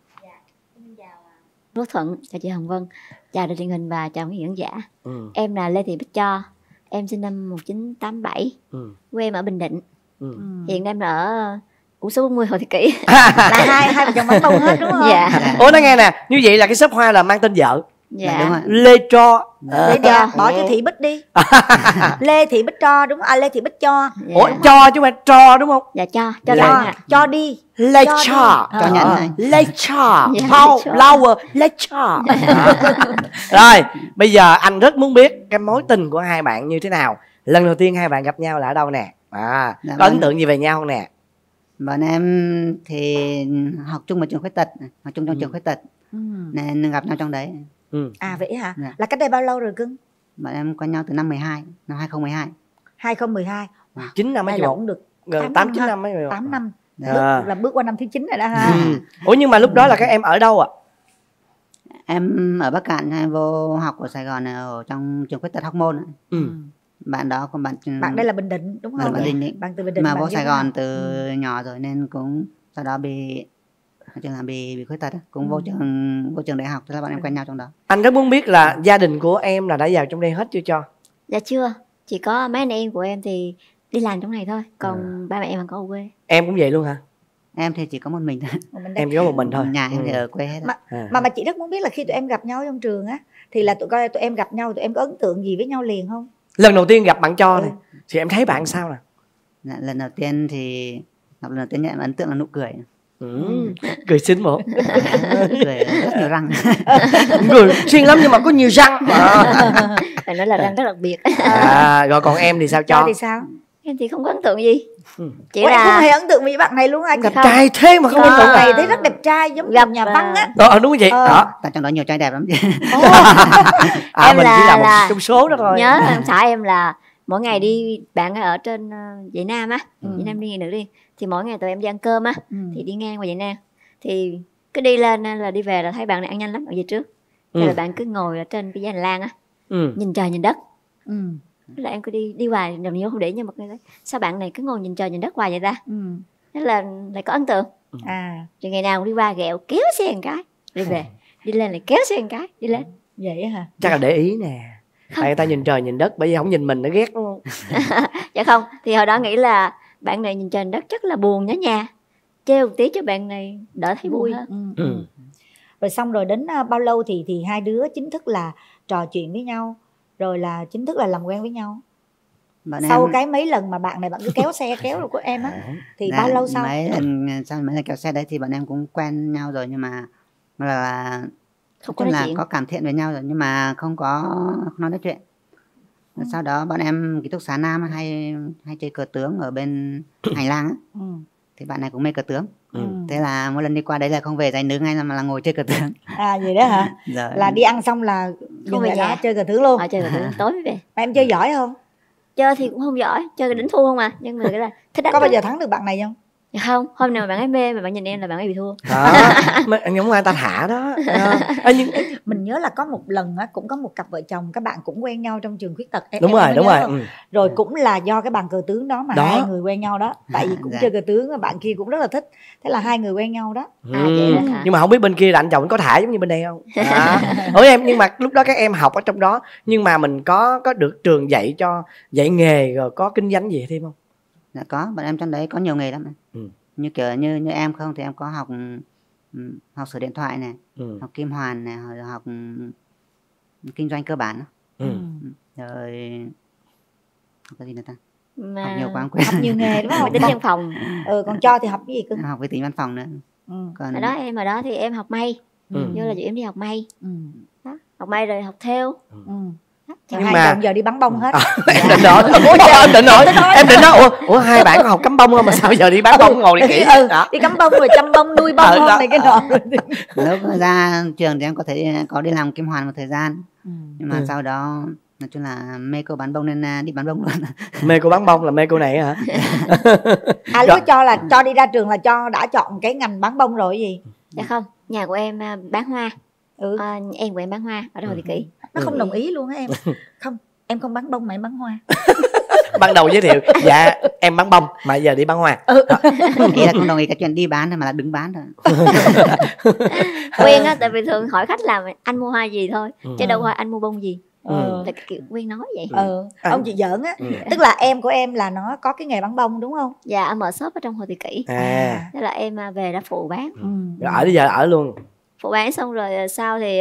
Quốc Thuận, chào chị Hồng Vân, chào đài truyền hình và chào quý khán giả. Ừ. Em là Lê Thị Bích Cho, em sinh năm một nghìn chín trăm tám mươi bảy, Ừ. quê em ở Bình Định. Ừ. Hiện em là ở cũng số bốn mươi Hồ Thị Kỷ. Là hai hai vợ chồng bán bông hết đúng không? Dạ. Ủa nói nghe nè, như vậy là cái shop hoa là mang tên vợ. Dạ đúng rồi. Lê Tro. Lê Tro, bỏ chữ Thị Bích đi. Lê Thị Bích Tro đúng không? À, Lê Thị Bích Cho. Dạ. Ủa cho chứ mà Tro đúng không? Dạ cho cho Dạ. lên Cho, ạ. cho đi. Lê Cho Tro. đi. Cho nhận này. Lê Tro. Dạ, Paul Lê Tro. Flower Lê Tro. Rồi bây giờ anh rất muốn biết cái mối tình của hai bạn như thế nào. Lần đầu tiên hai bạn gặp nhau là ở đâu nè? À, Dạ có ấn vâng. tượng gì về nhau không nè? Bọn em thì học chung ở trường khuyết tật, học chung trong Ừ. trường khuyết tật Ừ. nên gặp nhau trong đấy. Ừ. À vậy hả? Dạ. Là cách đây bao lâu rồi cưng? Bọn em quen nhau từ năm mười hai, năm hai không một hai. hai không một hai. chín năm Hay mấy là một? cũng được Gần tám tám năm chín ha. năm mấy một? tám năm. Dạ. Bước, là bước qua năm thứ chín rồi đó ha. Ừ. Ủa nhưng mà lúc đó là các em ở đâu ạ? Em ở Bắc Cạn, em vô học ở Sài Gòn ở trong trường khuyết tật Hóc Môn. Ừ. Bạn đó còn bạn Bạn đây là Bình Định đúng bạn không? là Bình Định. Bạn từ Bình Định. mà bạn vô vô Sài Nam. Gòn từ Ừ. nhỏ rồi nên cũng sau đó bị nói chung là bị bị khuyết tật á. Cũng vô Ừ. trường vô trường đại học, thế là bọn em quen nhau trong đó. Anh rất muốn biết là gia đình của em là đã vào trong đây hết chưa cho? Dạ chưa, chỉ có mấy anh em của em thì đi làm trong này thôi, còn ba mẹ em còn có ở quê. Em cũng vậy luôn hả? Em thì chỉ có một mình thôi. Một mình đây. Em chỉ có một mình thôi. Nhà em thì Ừ. ở quê hết. Mà, á. À. mà mà chị rất muốn biết là khi tụi em gặp nhau trong trường á thì là tụi coi tụi em gặp nhau tụi em có ấn tượng gì với nhau liền không? Lần đầu tiên gặp bạn cho Ừ. này thì em thấy bạn sao nè? Dạ, lần đầu tiên thì gặp lần đầu tiên em ấn tượng là nụ cười. Ừ. Cười xinh một. Cười rất nhiều răng. Cười xinh lắm nhưng mà có nhiều răng. À. Phải nói là răng rất đặc biệt. À, rồi còn em thì sao Cho cho? thì sao? Em thì không có ấn tượng gì, Ừ. chỉ Ủa, em không là hề ấn tượng với bạn này luôn á. Đẹp Không. trai thế mà không ấn Không. tượng Bạn này. này thấy rất đẹp trai giống Gặp, gặp nhà văn á. Ờ đúng vậy. Ờ. Đó. Tại trong đó nhiều trai đẹp lắm chứ. À, Em mình chỉ là- là một là- trong số đó thôi. nhớ ông xã em là mỗi ngày đi, bạn ấy ở trên uh, Dãy Nam á, Ừ. Dãy Nam đi Nghệ Nữ đi, thì mỗi ngày tụi em đi ăn cơm á, Ừ. thì đi ngang qua Dãy Nam, thì cứ đi lên là đi về là thấy bạn này ăn nhanh lắm ở về trước, Ừ. thế là bạn cứ ngồi ở trên cái hành lang á, Ừ. nhìn trời nhìn đất. Ừ. Thế là em cứ đi đi hoài, đồng nhiều không để nhưng mà người thấy sao bạn này cứ ngồi nhìn trời nhìn đất hoài vậy ta, Ừ. thế là lại có ấn tượng. À Rồi ngày nào cũng đi qua ghẹo kéo xe một cái đi về, đi lên lại kéo xe một cái đi lên. vậy á hả? Chắc là để ý nè. Tại người ta nhìn trời nhìn đất, bởi vì không nhìn mình nó ghét đúng không? Dạ không, thì hồi đó nghĩ là bạn này nhìn trời nhìn đất chắc là buồn nhớ nhà, trêu một tí cho bạn này đỡ thấy buồn hơn. Ừ. Ừ. Rồi xong rồi đến à, bao lâu thì thì hai đứa chính thức là trò chuyện với nhau rồi là chính thức là làm quen với nhau? Bọn Sau em cái mấy lần mà bạn này bạn cứ kéo xe kéo rồi của em á thì dạ, bao lâu sau? mấy lần sau mấy lần kéo xe đấy thì bọn em cũng quen nhau rồi, nhưng mà là Không có chung nói là chuyện. có cảm thiện với nhau rồi nhưng mà không có không nói nói chuyện. Rồi sau đó bọn em ký túc xá Nam hay hay chơi cờ tướng ở bên hành lang á, Ừ. thì bạn này cũng mê cờ tướng. Ừ. Thế là mỗi lần đi qua đấy là không về dành nướng ngay mà là ngồi chơi cờ tướng. À vậy đó hả? Rồi Là đi ăn xong là dừng về lại nhà. đó chơi cờ tướng luôn. Họ chơi cờ tướng tối mới về. Mà em chơi giỏi không? Chơi thì cũng không giỏi, chơi đỉnh thua không à, nhưng mà cái là thích đánh. Có bao thôi. giờ thắng được bạn này không? Dạ không, hôm nào mà bạn ấy mê mà bạn nhìn em là bạn ấy bị thua. Đó. Mà giống ai ta thả đó. Ờ. Ê, nhưng Mình nhớ là có một lần á cũng có một cặp vợ chồng các bạn cũng quen nhau trong trường khuyết tật. Em- đúng em rồi, có đúng nhớ rồi. không? Ừ. Rồi cũng là do cái bàn cờ tướng đó mà Đó. hai người quen nhau đó. Tại vì cũng Dạ. chơi cờ tướng và bạn kia cũng rất là thích. Thế là hai người quen nhau đó. À, vậy đó hả? Nhưng mà không biết bên kia là anh chồng có thả giống như bên đây không? Đó. Ủa em, nhưng mà lúc đó các em học ở trong đó, nhưng mà mình có có được trường dạy cho dạy nghề rồi có kinh doanh gì thêm không? dạ có, bọn em trong đấy có nhiều nghề lắm. Ừ. Như kiểu như như em không thì em có học ừ, học sửa điện thoại này, Ừ. học kim hoàn này, rồi học ừ, kinh doanh cơ bản. Ừ. Rồi học cái gì nữa ta? Mà Học nhiều quá em quên. Học nhiều nghề đúng máy không? tính văn phòng. Ừ, còn cho thì học cái gì cưng? Học về tính văn phòng nữa. Ừ. Còn Hồi đó em hồi đó thì em học may, Ừ. như là chị em đi học may, Ừ. đó. Học may rồi học thêu. Ừ. Đó. Nhưng Nhưng hai mà- chồng giờ đi bắn bông hết. Em định nói, ủa, em định nói, em định nói, ủa, ủa hai bạn có học cắm bông không mà sao giờ đi bán bông ngồi đi kỹ? Ừ, Đó. đi cắm bông rồi chăm bông nuôi bông Ừ, không đó. này cái nọ. lúc ra trường thì em có thể có đi làm kim hoàn một thời gian, Ừ. nhưng mà Ừ. sau đó nói chung là mê cô bán bông nên à, đi bán bông luôn. Mê cô bán bông là mê cô này hả? À lúc đó cho là cho đi ra trường là cho đã chọn cái ngành bán bông rồi gì? Dạ không, nhà của em à, bán hoa. Ừ. À, em của em bán hoa ở Hồ Thị Kỷ. Nó không đồng ý luôn á em. Không, em không bán bông mà em bán hoa. Ban đầu giới thiệu, dạ em bán bông mà giờ đi bán hoa. Ý là không đồng ý cái chuyện đi bán thôi mà là đứng bán thôi. Quyên á, tại vì thường hỏi khách là anh mua hoa gì thôi, Ừ. chứ đâu hỏi anh mua bông gì. Ừ. Là cái kiểu Quyên nói vậy. Ừ. À. Ông chị giỡn á. Ừ. Tức là em của em là nó có cái nghề bán bông đúng không? Dạ em mở shop ở trong Hồ Thị Kỷ. À, Thế là em à, về đã phụ bán. Ừ. rồi ở bây giờ ở luôn. Phụ bán xong rồi à, sau thì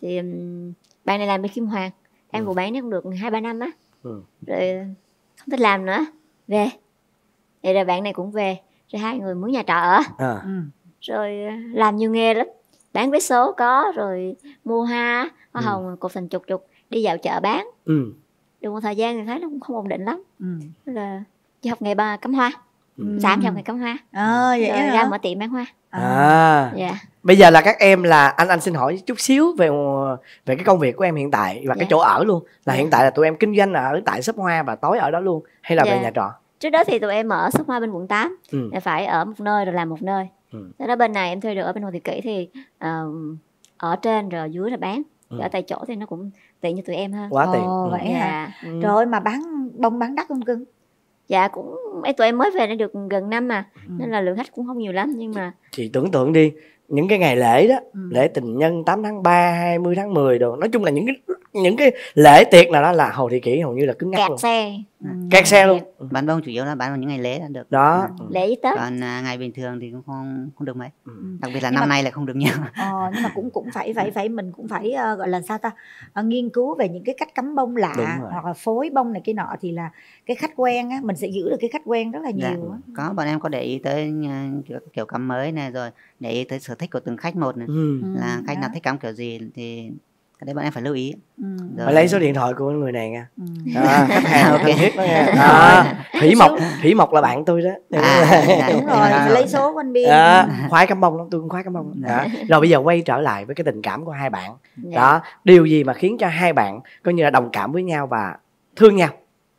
thì um, bạn này làm bên Kim Hoàng, em Ừ. của bạn ấy cũng được hai ba năm á, Ừ. rồi không thích làm nữa về, thì rồi bạn này cũng về, rồi hai người mướn nhà trọ ở, À. Ừ. rồi làm nhiều nghề lắm, bán vé số có, rồi mua hoa hoa Ừ. hồng cột thành chục chục, đi dạo chợ bán. Ừ. Được một thời gian thì thấy nó cũng không ổn định lắm, Ừ. nên là chị học nghề ba cắm hoa, Ừ. sáng thì học nghề cắm hoa, Ờ vậy rồi hả? ra mở tiệm bán hoa. À. Dạ. Bây giờ là các em là anh anh xin hỏi chút xíu về về cái công việc của em hiện tại và cái Dạ. chỗ ở luôn. Là Dạ. hiện tại là tụi em kinh doanh ở tại shop hoa và tối ở đó luôn hay là về Dạ. nhà trọ? Trước đó thì tụi em ở shop hoa bên quận tám, Ừ. là phải ở một nơi rồi làm một nơi. Ừ. Sau đó bên này em thuê được ở bên Hồ Thị Kỷ thì ờ, ở trên rồi ở dưới là bán. Ừ. Ở tại chỗ thì nó cũng tiện cho tụi em hơn. Quá tiện. Ồ, Ừ. vậy hả? Dạ. Ừ. Trời ơi, mà bán bông bán đắt không cưng? Dạ cũng em tụi em mới về nó được gần năm mà, Ừ. nên là lượng khách cũng không nhiều lắm, nhưng mà Chị tưởng tượng đi, những cái ngày lễ đó, Ừ. lễ tình nhân tám tháng ba, hai mươi tháng mười đồ, nói chung là những cái những cái lễ tiệc nào đó là Hồ Thị Kỷ hầu như là cứng ngắc kẹt luôn. xe, Ừ. Kẹt xe luôn. Bán bông chủ yếu là bán vào những ngày lễ là được. Đó. Ừ. lễ với Tết. Còn à, ngày bình thường thì cũng không không được mấy. Ừ. Đặc biệt là Nhưng năm mà- nay lại không được nhiều. Ờ, nhưng mà cũng cũng phải phải phải mình cũng phải ờ, gọi là sao ta, Ờ, nghiên cứu về những cái cách cắm bông lạ Đúng rồi. hoặc là phối bông này kia nọ, thì là cái khách quen á, mình sẽ giữ được cái khách quen rất là Dạ. nhiều á. Có, bọn em có để ý tới à, kiểu, kiểu cắm mới này, rồi để ý tới sở thích của từng khách một này. Ừ. Ừ, Là khách nào đó. thích cắm kiểu gì thì cái đấy bọn em phải lưu ý. Ừ. Rồi. Phải lấy số điện thoại của người này nha. Ừ. Đó, khách hàng Ok. thân thiết đó nha. Đó. Thủy Mộc, Thủy Mộc là bạn tôi đó. À, dạ. Đúng rồi, phải lấy số của anh Biên. Đó, khoái cắm bông lắm, tôi cũng khoái cắm bông lắm. Dạ. Đó. Rồi bây giờ quay trở lại với cái tình cảm của hai bạn. Dạ. Đó, điều gì mà khiến cho hai bạn coi như là đồng cảm với nhau và thương nhau?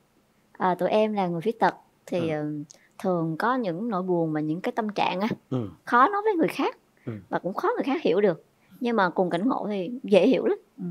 À, tụi em là người khuyết tật thì ờ, thường có những nỗi buồn và những cái tâm trạng á, Ừ. khó nói với người khác, Ừ. và cũng khó người khác hiểu được, nhưng mà cùng cảnh ngộ thì dễ hiểu lắm. Ừ.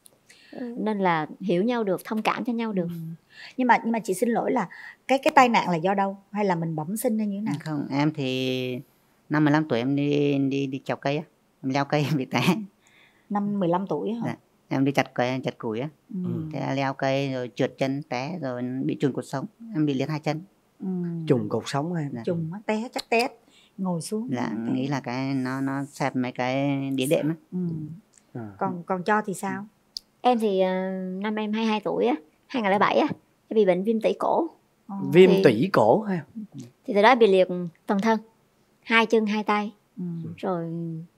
Nên là hiểu nhau được, thông cảm cho nhau được. Ừ. Nhưng mà nhưng mà chị xin lỗi là cái cái tai nạn là do đâu, hay là mình bẩm sinh hay như thế nào? Không, em thì năm mười lăm tuổi em đi đi đi chọc cây á, em leo cây em bị té. Năm mười lăm tuổi hả? Dạ. Em đi chặt cây, chặt củi á, Ừ. thế là leo cây rồi trượt chân té rồi bị trùn cột sống, em bị liệt hai chân. Ừ. Trùng cột sống em. Dạ. Trùng á, té chắc té ngồi xuống. Dạ, té. nghĩ là cái nó nó xẹp mấy cái đĩa đệm á. Ừ. À. Còn còn cho thì sao? Em thì ờ, năm em hai mươi hai tuổi á, hai không không bảy á, em bị bệnh viêm tủy cổ. Ờ. Viêm Thì- tủy cổ ha. Thì từ đó bị liệt toàn thân, hai chân hai tay. Ừ. Rồi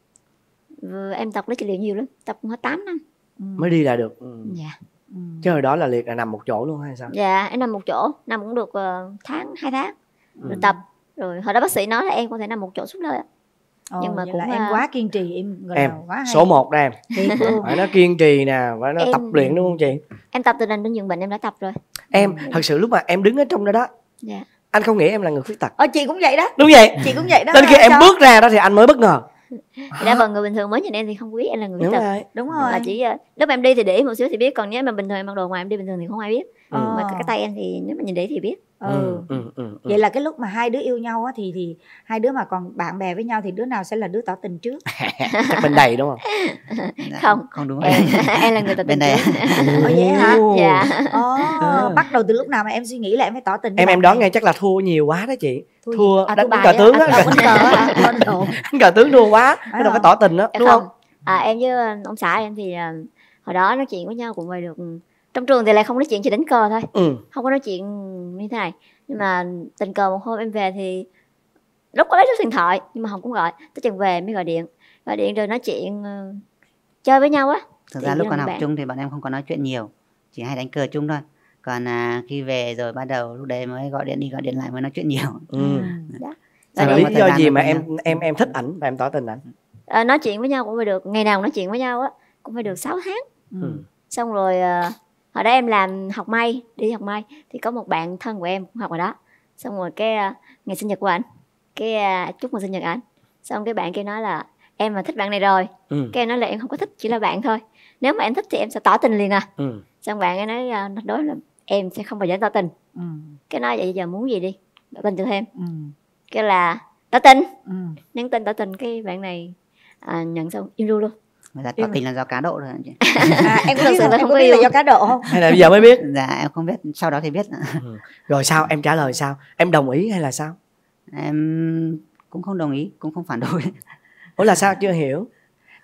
ờ, em tập lấy trị liệu nhiều lắm, tập cũng hết tám năm. Ừ. Mới đi lại được. Ừ. Dạ. Ừ. Chứ hồi đó là liệt là nằm một chỗ luôn hay sao? Dạ, em nằm một chỗ, nằm cũng được ờ, tháng, hai tháng. Rồi Ừ. tập. Rồi hồi đó bác sĩ nói là em có thể nằm một chỗ suốt đời á. Ồ, nhưng mà vậy cũng là em là- quá kiên trì, em gọi Em là quá hay. số một đó em. Thiệt luôn. Phải nó kiên trì nè, phải nó Em- tập luyện đúng không chị? Em tập từ nằm trên giường bệnh em đã tập rồi. Em thật sự lúc mà em đứng ở trong đó đó, Dạ. anh không nghĩ em là người khuyết tật. Ờ, chị cũng vậy đó, Đúng vậy. chị cũng vậy đó. Đến khi em Cho- bước ra đó thì anh mới bất ngờ. Thì đa phần người bình thường mới nhìn em thì không biết em là người khuyết Đúng tật. rồi. Đúng Mà rồi. chỉ ờ, lúc em đi thì để ý một xíu thì biết, còn nếu mà bình thường em mặc đồ ngoài em đi bình thường thì không ai biết. Ừ. Mà cái tay em thì nếu mà nhìn để ý thì biết. Ừ. Ừ, ừ, ừ, ừ. Vậy là cái lúc mà hai đứa yêu nhau á, thì thì hai đứa mà còn bạn bè với nhau thì đứa nào sẽ là đứa tỏ tình trước? Chắc bên đầy đúng không? Dạ, Không. không đúng. Em, em là người tỏ tình Bên đây trước. Ồ, vậy hả? Dạ. Ồ, À. bắt đầu từ lúc nào mà em suy nghĩ là em phải tỏ tình với Em bạn em đoán này? nghe chắc là thua nhiều quá đó chị. Thua gì? Thua À, đánh thua cờ bài á. tướng À, á. thua đánh cờ á. Quên lộn. Đánh cờ tướng thua quá, bắt đầu phải tỏ tình đó, Em đúng không? À, em với ông xã em thì ờ, hồi đó nói chuyện với nhau cũng vậy được. Trong trường thì lại không nói chuyện, chỉ đánh cờ thôi, Ừ. không có nói chuyện như thế này. Nhưng mà tình cờ một hôm em về thì lúc có lấy số điện thoại nhưng mà không cũng gọi, tới chừng về mới gọi điện, gọi điện rồi nói chuyện ờ, chơi với nhau á. Thực Thì ra lúc là còn học bạn. chung thì bọn em không có nói chuyện nhiều, chỉ hay đánh cờ chung thôi. Còn à, khi về rồi bắt đầu lúc đấy mới gọi điện đi gọi điện lại mới nói chuyện nhiều. Ừ. Đó. Là Gọi lý điện, có thời do gian gì được mà với em nhau. em em thích ảnh và em tỏ tình ảnh? ờ, nói chuyện với nhau cũng phải được, ngày nào nói chuyện với nhau á cũng phải được sáu tháng. Ừ. Xong rồi ờ, hồi đó em làm học may, đi học may thì có một bạn thân của em cũng học ở đó. Xong rồi cái ờ, ngày sinh nhật của ảnh, cái ờ, chúc mừng sinh nhật ảnh. Xong cái bạn kia nói là em mà thích bạn này rồi. Ừ. Cái em nói là em không có thích, chỉ là bạn thôi, nếu mà em thích thì em sẽ tỏ tình liền à. Ừ. Xong bạn ấy nói ờ, nói đối là em sẽ không bao giờ tỏ tình. Ừ. Cái nói vậy giờ muốn gì đi tỏ tình cho thêm. Ừ. Cái là tỏ tình, Ừ. nhắn tin tỏ tình, cái bạn này à, nhận xong im ru luôn. Người ta tỏ tình là do cá độ rồi chị. À, em có Thật biết sự không? là Em không có có biết là yêu. do cá độ không? Hay là bây giờ mới biết? Dạ em không biết, sau đó thì biết. Rồi sao em trả lời sao? Em đồng ý hay là sao? Em cũng không đồng ý, cũng không phản đối. Ủa là sao chưa hiểu?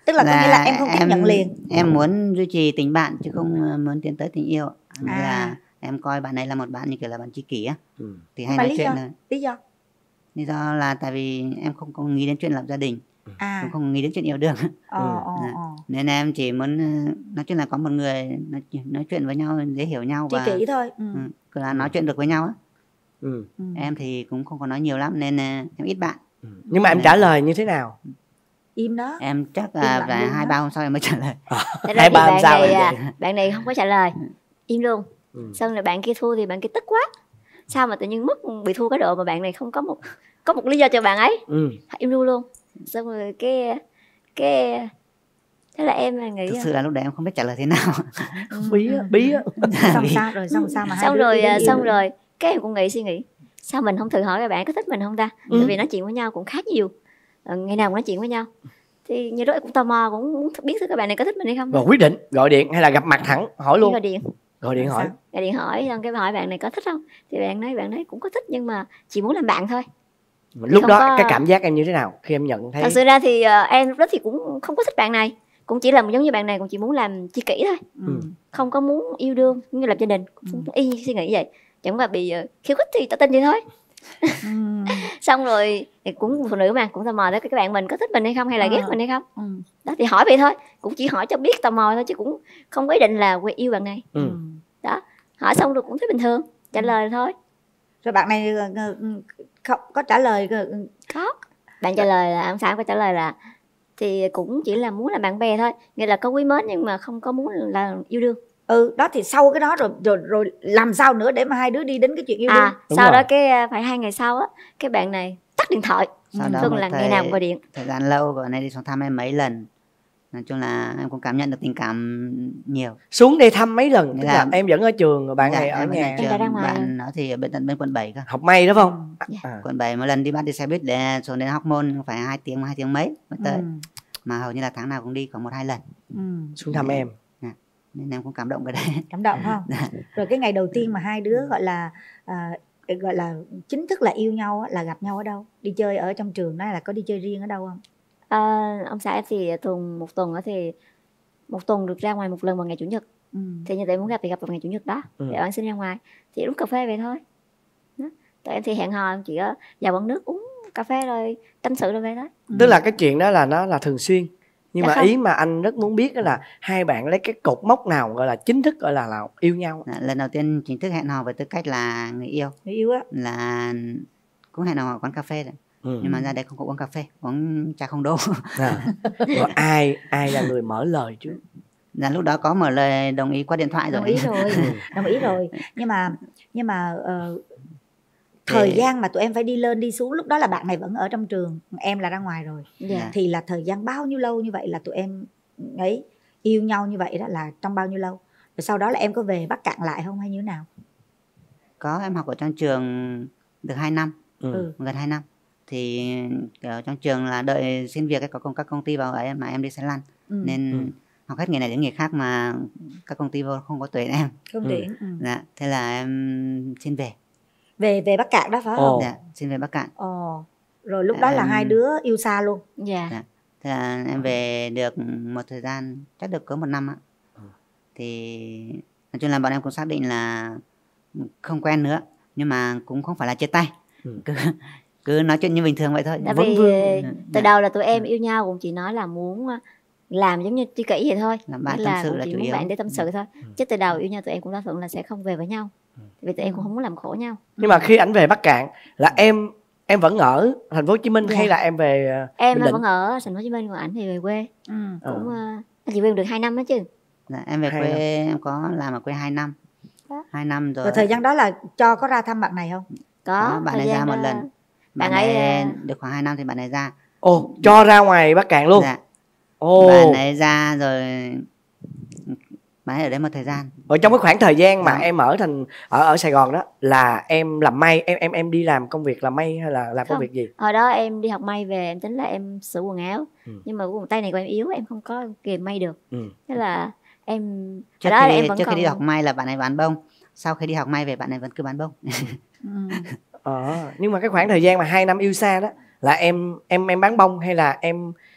Tức là có nghĩa là em không tiếp nhận liền. Em muốn duy trì tình bạn chứ không muốn tiến tới tình yêu. Nên À. là em coi bạn này là một bạn như kiểu là bạn tri kỷ á. Ừ. Thì hay Mà nói lý chuyện do? là Lý do? lý do là tại vì em không có nghĩ đến chuyện lập gia đình, À. cũng không nghĩ đến chuyện yêu đương. Ờ, ờ, Dạ. ờ. Nên em chỉ muốn ờ, nói chung là có một người nói, nói chuyện với nhau dễ hiểu nhau Tri và kỷ thôi. Ừ. ừ, cứ là nói chuyện được với nhau á. Ừ. Ừ. Em thì cũng không có nói nhiều lắm nên ờ, em ít bạn. Ừ. Nhưng mà em trả lời như thế nào? Im đó. Em chắc Im là lặng vài luôn hai á. ba hôm sau em mới trả lời. Thế ra Hai thì ba hôm bạn sau này là à, vậy. bạn này không có trả lời, im luôn. Ừ. Xong rồi bạn kia thua thì bạn kia tức quá, sao mà tự nhiên mất bị thua cái độ mà bạn này không có một có một lý do cho bạn ấy, Ừ. im luôn luôn. Xong rồi cái cái thế là em là nghĩ Thực sự là lúc đấy em không biết trả lời thế nào. Bí á, bí á. Xong sao rồi, xong sao mà hai xong đứa rồi đi đến à, yêu? xong rồi cái em cũng nghĩ suy nghĩ sao mình không thử hỏi các bạn có thích mình không ta. Ừ. Tại vì nói chuyện với nhau cũng khá nhiều, ờ, ngày nào cũng nói chuyện với nhau thì như đó em cũng tò mò, cũng muốn biết thử các bạn này có thích mình hay không. Rồi quyết định gọi điện hay là gặp mặt thẳng hỏi Đi luôn? gọi điện, Gọi điện Rồi hỏi. sao? gọi điện hỏi, xong cái hỏi bạn này có thích không, thì bạn nói bạn nói cũng có thích nhưng mà chỉ muốn làm bạn thôi. Lúc Không đó có- cái cảm giác em như thế nào khi em nhận thấy? Thật sự ra thì ờ, em lúc đó thì cũng không có thích bạn này, cũng chỉ là giống như bạn này, cũng chỉ muốn làm tri kỷ thôi, Ừ. không có muốn yêu đương như lập gia đình, cũng Ừ. y suy nghĩ vậy, chẳng qua bị uh, khiêu khích thì tỏ tình vậy thôi. Ừ. Xong rồi thì cũng phụ nữ mà cũng tò mò đó, các bạn mình có thích mình hay không hay là Ờ. ghét mình hay không. Ừ. Đó thì hỏi vậy thôi, cũng chỉ hỏi cho biết tò mò thôi chứ cũng không có ý định là quay yêu bạn này. Ừ. Đó, hỏi xong rồi cũng thấy bình thường, trả lời thôi. Rồi bạn này ờ, ờ, không có trả lời ờ, Có bạn trả lời là ông xã có trả lời là thì cũng chỉ là muốn là bạn bè thôi, nghĩa là có quý mến nhưng mà không có muốn là yêu đương. ừ đó thì sau cái đó rồi rồi rồi làm sao nữa để mà hai đứa đi đến cái chuyện yêu đương? À Đúng sau rồi. đó cái à, phải hai ngày sau á, cái bạn này tắt điện thoại, Sau đó thường một là ngày thời- nào cũng gọi điện. Thời gian lâu bạn này đi xuống thăm em mấy lần. Nói chung là em cũng cảm nhận được tình cảm nhiều. Xuống đây thăm mấy lần, Nghĩa tức là- là em vẫn ở trường rồi bạn Dạ, này ở em vẫn nhà Em đã ra ngoài rồi. bạn nó thì ở bên tận bên quận bảy cơ. học may đó phải không? Dạ. À. Quận bảy một lần đi bắt đi xe buýt để xuống đến Hóc Môn phải hai tiếng hai tiếng mấy mới tới. Ừ. Mà hầu như là tháng nào cũng đi khoảng một hai lần. Ừ. Xuống thăm em. Nên em cũng cảm động cái đấy. Cảm động không? Rồi cái ngày đầu tiên mà hai đứa gọi là à, gọi là chính thức là yêu nhau á, là gặp nhau ở đâu? Đi chơi ở trong trường đó, là có đi chơi riêng ở đâu không? À, ông xã em thì thường một tuần á thì một tuần được ra ngoài một lần vào ngày chủ nhật, Ừ. thì như tụi em muốn gặp thì gặp vào ngày chủ nhật đó, Ừ. để bạn xin ra ngoài thì uống cà phê vậy thôi. Đó. Tụi em thì hẹn hò em chỉ có vào quán nước uống cà phê rồi tâm sự rồi vậy thôi. Tức là cái chuyện đó là nó là thường xuyên. Nhưng Dạ mà không. ý mà anh rất muốn biết đó là hai bạn lấy cái cột mốc nào gọi là chính thức gọi là, là yêu nhau. Dạ, lần đầu tiên chính thức hẹn hò với tư cách là người yêu Người yêu á. là cũng hẹn hò ở quán cà phê đấy. Ừ. Nhưng mà ra đây không có uống cà phê, uống trà không đô. À. Rồi ai ai là người mở lời trước? Là lúc đó có mở lời đồng ý qua điện thoại rồi. Đồng ý rồi, đồng ý rồi. Nhưng mà nhưng mà ờ, thời Thì- gian mà tụi em phải đi lên đi xuống, lúc đó là bạn này vẫn ở trong trường, em là ra ngoài rồi. Dạ. Thì là thời gian bao nhiêu lâu như vậy là tụi em ấy yêu nhau như vậy đó là trong bao nhiêu lâu? Rồi sau đó là em có về Bắc Cạn lại không hay như thế nào? Có, em học ở trong trường được hai năm, Ừ. Ừ. gần hai năm. Thì ở trong trường là đợi xin việc ấy, có công các công ty vào ấy mà em đi xe lăn. Ừ. Nên Ừ. học hết nghề này đến nghề khác mà các công ty vô không có tuyển em. Không Ừ. tuyển. Ừ. Dạ, thế là em xin về. Về về Bắc Cạn đó phải không? Ồ. Dạ, xin về Bắc Cạn. Ồ. Rồi lúc đó là Em- hai đứa yêu xa luôn. Dạ. Dạ. Thế là em về được một thời gian chắc được có một năm ạ. Ừ. Thì nói chung là bọn em cũng xác định là không quen nữa, nhưng mà cũng không phải là chia tay. Ừ. Cứ cứ nói chuyện như bình thường vậy thôi. Tại Vẫn vì vương. ờ, từ đầu là tụi em yêu nhau cũng chỉ nói là muốn ờ, làm giống như tri kỷ vậy thôi, Làm bạn Nghĩa tâm là sự cũng là chỉ chủ muốn yếu. bạn để tâm sự thôi. Chứ từ đầu yêu nhau tụi em cũng thỏa thuận là sẽ không về với nhau, vì tụi em cũng không muốn làm khổ nhau. Nhưng mà khi ảnh về Bắc Cạn là em em vẫn ở thành phố Hồ Chí Minh Dạ. hay là em về ờ, Em Bình ờ, Định? vẫn ở thành phố Hồ Chí Minh, còn ảnh thì về quê. Ừ. Cũng Ờ. ờ, anh chỉ về được hai năm đó chứ. Dạ, em về Hai quê năm. em có làm ở quê hai năm. Đó. Hai năm rồi. Rồi thời gian đó là cho có ra thăm bạn này không? Có, Có, bạn thời này ra gian một đó- lần. bạn Bạn ấy, ấy ờ, được khoảng hai năm thì bạn ấy ra. Ồ, cho ra ngoài Bắc Cạn luôn. Dạ. Ồ. Bạn ấy ra rồi bạn ấy ở đấy một thời gian. Ở trong cái khoảng thời gian mà Dạ. em ở thành ở ở Sài Gòn đó là em làm may, em em em đi làm công việc làm may hay là làm công Không. việc gì? Hồi đó em đi học may về em tính là em sửa quần áo, Ừ. nhưng mà tay này của em yếu, em không có kìm may được. Ừ. Thế là em Trước hồi đó là khi, em vẫn trước còn khi đi học may là bạn ấy bán bông. Sau khi đi học may về bạn ấy vẫn cứ bán bông. Ừ. Ờ, nhưng mà cái khoảng thời gian mà hai năm yêu xa đó là em em em bán bông hay là em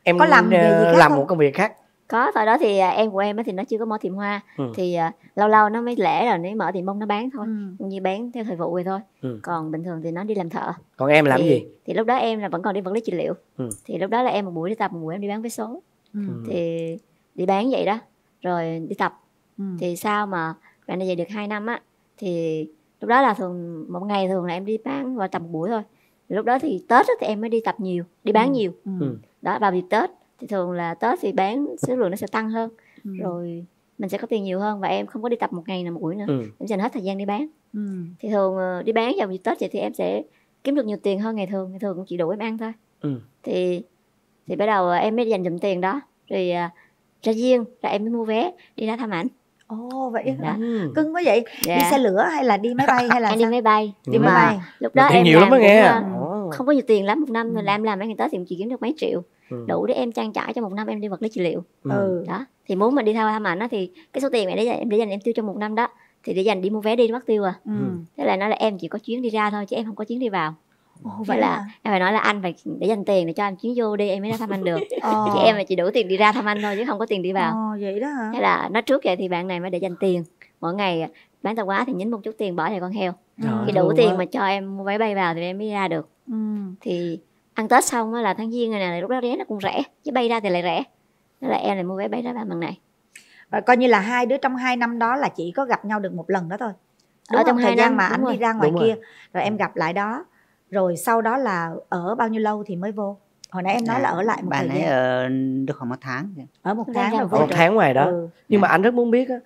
em có làm nghề gì khác làm không? một công việc khác. Có, thời đó thì à, em của em á thì nó chưa có mở tiệm hoa. Ừ. Thì à, lâu lâu nó mới lễ rồi nó mở tiệm bông nó bán thôi. Ừ. Như bán theo thời vụ vậy thôi. Ừ. Còn bình thường thì nó đi làm thợ. Còn em làm thì, gì? Thì lúc đó em là vẫn còn đi vật lý trị liệu. Ừ. Thì lúc đó là em một buổi đi tập, một buổi em đi bán vé số. Ừ. Thì đi bán vậy đó, rồi đi tập. Ừ. Thì sau mà bạn này về được hai năm á, thì lúc đó là thường một ngày thường là em đi bán và tập một buổi thôi. Thì lúc đó thì Tết á, thì em mới đi tập nhiều, đi bán Ừ. nhiều. Ừ. Đó, vào dịp Tết thì thường là Tết thì bán số lượng nó sẽ tăng hơn. Ừ. Rồi mình sẽ có tiền nhiều hơn và em không có đi tập một ngày nào một buổi nữa. Ừ. Em dành hết thời gian đi bán. Ừ. Thì thường ờ, đi bán vào dịp Tết vậy thì em sẽ kiếm được nhiều tiền hơn ngày thường. Ngày thường cũng chỉ đủ em ăn thôi. Ừ. Thì thì bắt đầu em mới dành dụm tiền đó. Rồi à, ra riêng là em mới mua vé đi ra thăm ảnh. Ồ vậy hả? Dạ. Ừ. Cưng quá vậy. Dạ. Đi xe lửa hay là đi máy bay hay là Em đi sao? máy bay. Đi Nhưng máy mà bay. lúc đó Mà tiền em nhiều lắm làm đó nghe. cũng, ờ, Ồ. không có nhiều tiền lắm. Một năm Ừ. mình làm làm mấy ngày Tết thì chỉ kiếm được mấy triệu. Ừ. Đủ để em trang trải cho một năm em đi vật lý trị liệu. Ừ. Ừ. Đó. Thì muốn mình đi theo thăm ảnh á, thì cái số tiền mẹ để dành, em để dành em tiêu trong một năm đó thì để dành đi mua vé đi mất tiêu à. Ừ. Thế là nói là em chỉ có chuyến đi ra thôi chứ em không có chuyến đi vào. Ồ Thế vậy là hả? em phải nói là anh phải để dành tiền để cho anh chuyến vô đi em mới ra thăm anh được. Ờ. Chứ em là chỉ đủ tiền đi ra thăm anh thôi chứ không có tiền đi vào. Ồ vậy đó hả? Thế là nói trước vậy thì bạn này mới để dành tiền. Mỗi ngày bán tạp hóa thì nhín một chút tiền bỏ vào con heo. Trời Khi ơi, đủ thương tiền quá. mà cho em mua vé bay vào thì em mới ra được. Ừ. Thì ăn Tết xong á là tháng Giêng này nè, lúc đó vé nó cũng rẻ chứ bay ra thì lại rẻ. Thế là em lại mua vé bay ra bằng này. Và coi như là hai đứa trong hai năm đó là chỉ có gặp nhau được một lần đó thôi. Đúng Ở không? trong Thời hai gian năm, mà đúng anh rồi. đi ra ngoài Đúng kia rồi. rồi em gặp lại đó. Rồi sau đó là ở bao nhiêu lâu thì mới vô? Hồi nãy em nói là ở lại một bạn thời ấy gian. ở được khoảng một tháng. Ở một Thời tháng gian rồi vô Ở vô. một tháng ngoài đó. Ừ. Nhưng mà anh rất muốn biết á,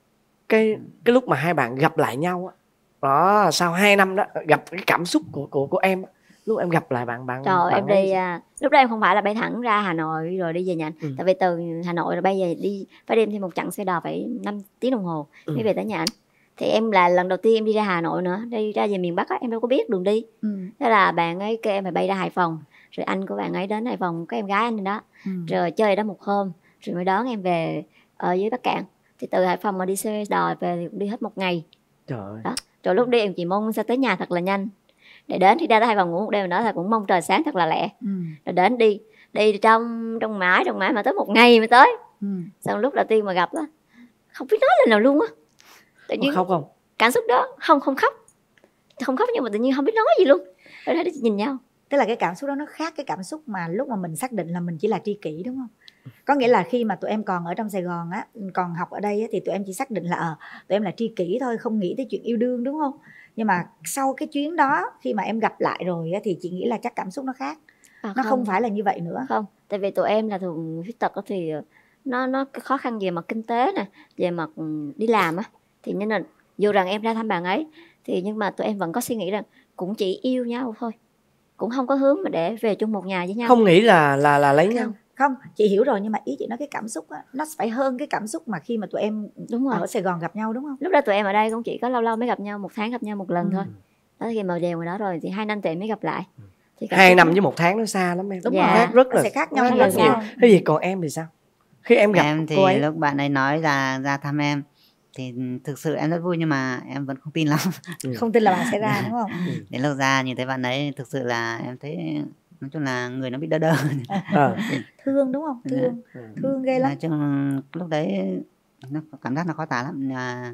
cái cái lúc mà hai bạn gặp lại nhau á, đó sau hai năm đó gặp cái cảm xúc của của của em á, lúc em gặp lại bạn bạn Trời bạn em ấy đi à, lúc đó em không phải là bay thẳng ra Hà Nội rồi đi về nhà anh. Ừ. Tại vì từ Hà Nội rồi bay về đi phải đem thêm một chặng xe đò phải năm tiếng đồng hồ Ừ. mới về tới nhà anh. Thì em là lần đầu tiên em đi ra Hà Nội nữa, đi ra về miền Bắc á, em đâu có biết đường đi. Ừ. Thế là bạn ấy kêu em phải bay ra Hải Phòng. Rồi anh của bạn ấy đến Hải Phòng có em gái anh đó. Ừ. Rồi chơi ở đó một hôm rồi mới đón em về ở dưới Bắc Cạn. Thì từ Hải Phòng mà đi xe đò về thì cũng đi hết một ngày. Trời ơi. Đó. Rồi lúc đi em chỉ mong sao tới nhà thật là nhanh. Để đến thì ra tới Hải Phòng ngủ một đêm đó là cũng mong trời sáng thật là lẹ. Ừ. Rồi đến đi đi trong trong mãi trong mãi mà tới một ngày mới tới. Ừ. Xong lúc đầu tiên mà gặp á không biết nói lời nào luôn á. Tự nhiên Khóc không? cảm xúc đó không không khóc không khóc nhưng mà tự nhiên không biết nói gì luôn. Rồi thấy nhìn nhau. Tức là cái cảm xúc đó nó khác cái cảm xúc mà lúc mà mình xác định là mình chỉ là tri kỷ, đúng không? Có nghĩa là khi mà tụi em còn ở trong Sài Gòn á, còn học ở đây á, thì tụi em chỉ xác định là ờ, tụi em là tri kỷ thôi, không nghĩ tới chuyện yêu đương, đúng không? Nhưng mà sau cái chuyến đó khi mà em gặp lại rồi á, thì chị nghĩ là chắc cảm xúc nó khác. À, Nó không phải là như vậy nữa. Không, tại vì tụi em là thường khuyết tật á thì nó nó cái khó khăn về mặt kinh tế nè, về mặt ừ, đi làm á, thì nên là dù rằng em ra thăm bạn ấy thì nhưng mà tụi em vẫn có suy nghĩ rằng cũng chỉ yêu nhau thôi, cũng không có hướng mà để về chung một nhà với nhau. Không nghĩ là là là lấy nhau. Không, chị hiểu rồi, nhưng mà ý chị nói cái cảm xúc á, nó phải hơn cái cảm xúc mà khi mà tụi em Đúng rồi. ở Sài Gòn gặp nhau, đúng không? Lúc đó tụi em ở đây cũng chỉ có lâu lâu mới gặp nhau, một tháng gặp nhau một lần Ừ. thôi. Đó khi mà đều ngoài đó rồi thì hai năm tụi em mới gặp lại. Thì cảm Hai xúc năm nó- với một tháng nó xa lắm em. Đúng Dạ. rồi, Khác rất nó là sẽ khác nhau rất rất là là nhiều. nhiều. Thế gì còn em thì sao? Khi em gặp Em thì cô ấy, lúc bạn ấy nói là ra thăm em thì thực sự em rất vui nhưng mà em vẫn không tin lắm. Không tin là bạn sẽ ra, đúng không? Đến lúc ra nhìn thấy bạn ấy thực sự là em thấy nói chung là người nó bị đơ đơ. Ờ. Thương, đúng không? Thương, Ừ. thương ghê lắm. Nói chung lúc đấy nó cảm giác nó khó tả lắm. À,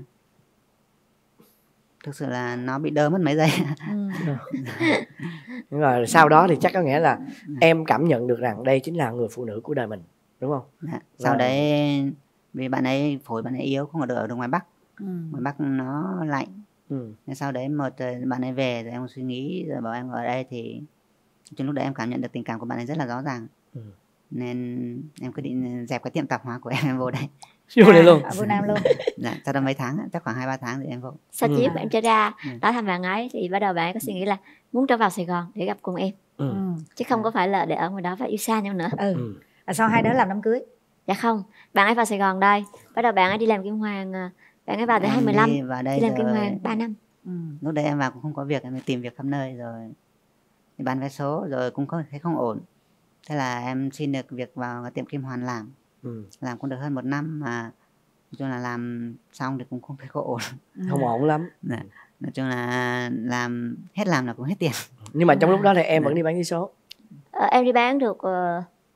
thực sự là nó bị đơ mất mấy giây. Ừ. Nhưng mà sau đó thì chắc có nghĩa là em cảm nhận được rằng đây chính là người phụ nữ của đời mình, đúng không? Dạ. Sau Vâng. đấy vì bạn ấy phổi bạn ấy yếu, không có được ở được ngoài Bắc. Ừ. Ngoài Bắc nó lạnh. Ừ. Nên sau đấy một thời bạn ấy về rồi em suy nghĩ rồi bảo em ở đây thì trong lúc đấy em cảm nhận được tình cảm của bạn ấy rất là rõ ràng. Ừ. Nên em quyết định dẹp cái tiệm tạp hóa của em, em vô đây. Vô đây luôn. À, vô Nam luôn. Dạ, sau đó mấy tháng á, chắc khoảng hai ba tháng thì em vô. Sau Ừ. chiếc em trở ra Ừ. đó thăm bạn ấy thì bắt đầu bạn ấy có suy nghĩ là muốn trở vào Sài Gòn để gặp cùng em, Ừ. Ừ. chứ không có phải là để ở ngoài đó và yêu xa nhau nữa. Ừ. Ừ. À, sau hai đứa làm đám cưới. Dạ không, bạn ấy vào Sài Gòn đây, bắt đầu bạn ấy đi làm kim hoàng, à, bạn ấy vào tới Em hai mười lăm đi vào đây đi làm kim rồi- hoàng ba năm. Ừ. Lúc đấy em vào cũng không có việc, em tìm việc khắp nơi rồi đi bán vé số rồi cũng có thấy không ổn. Thế là em xin được việc vào tiệm Kim Hoàn làm. Ừ. Làm cũng được hơn một năm mà nói chung là làm xong thì cũng không thấy có ổn. Không ổn lắm. Dạ. Nói chung là làm hết làm là cũng hết tiền. Nhưng mà trong lúc đó thì em vẫn đi bán vé số. Ờ, em đi bán được uh,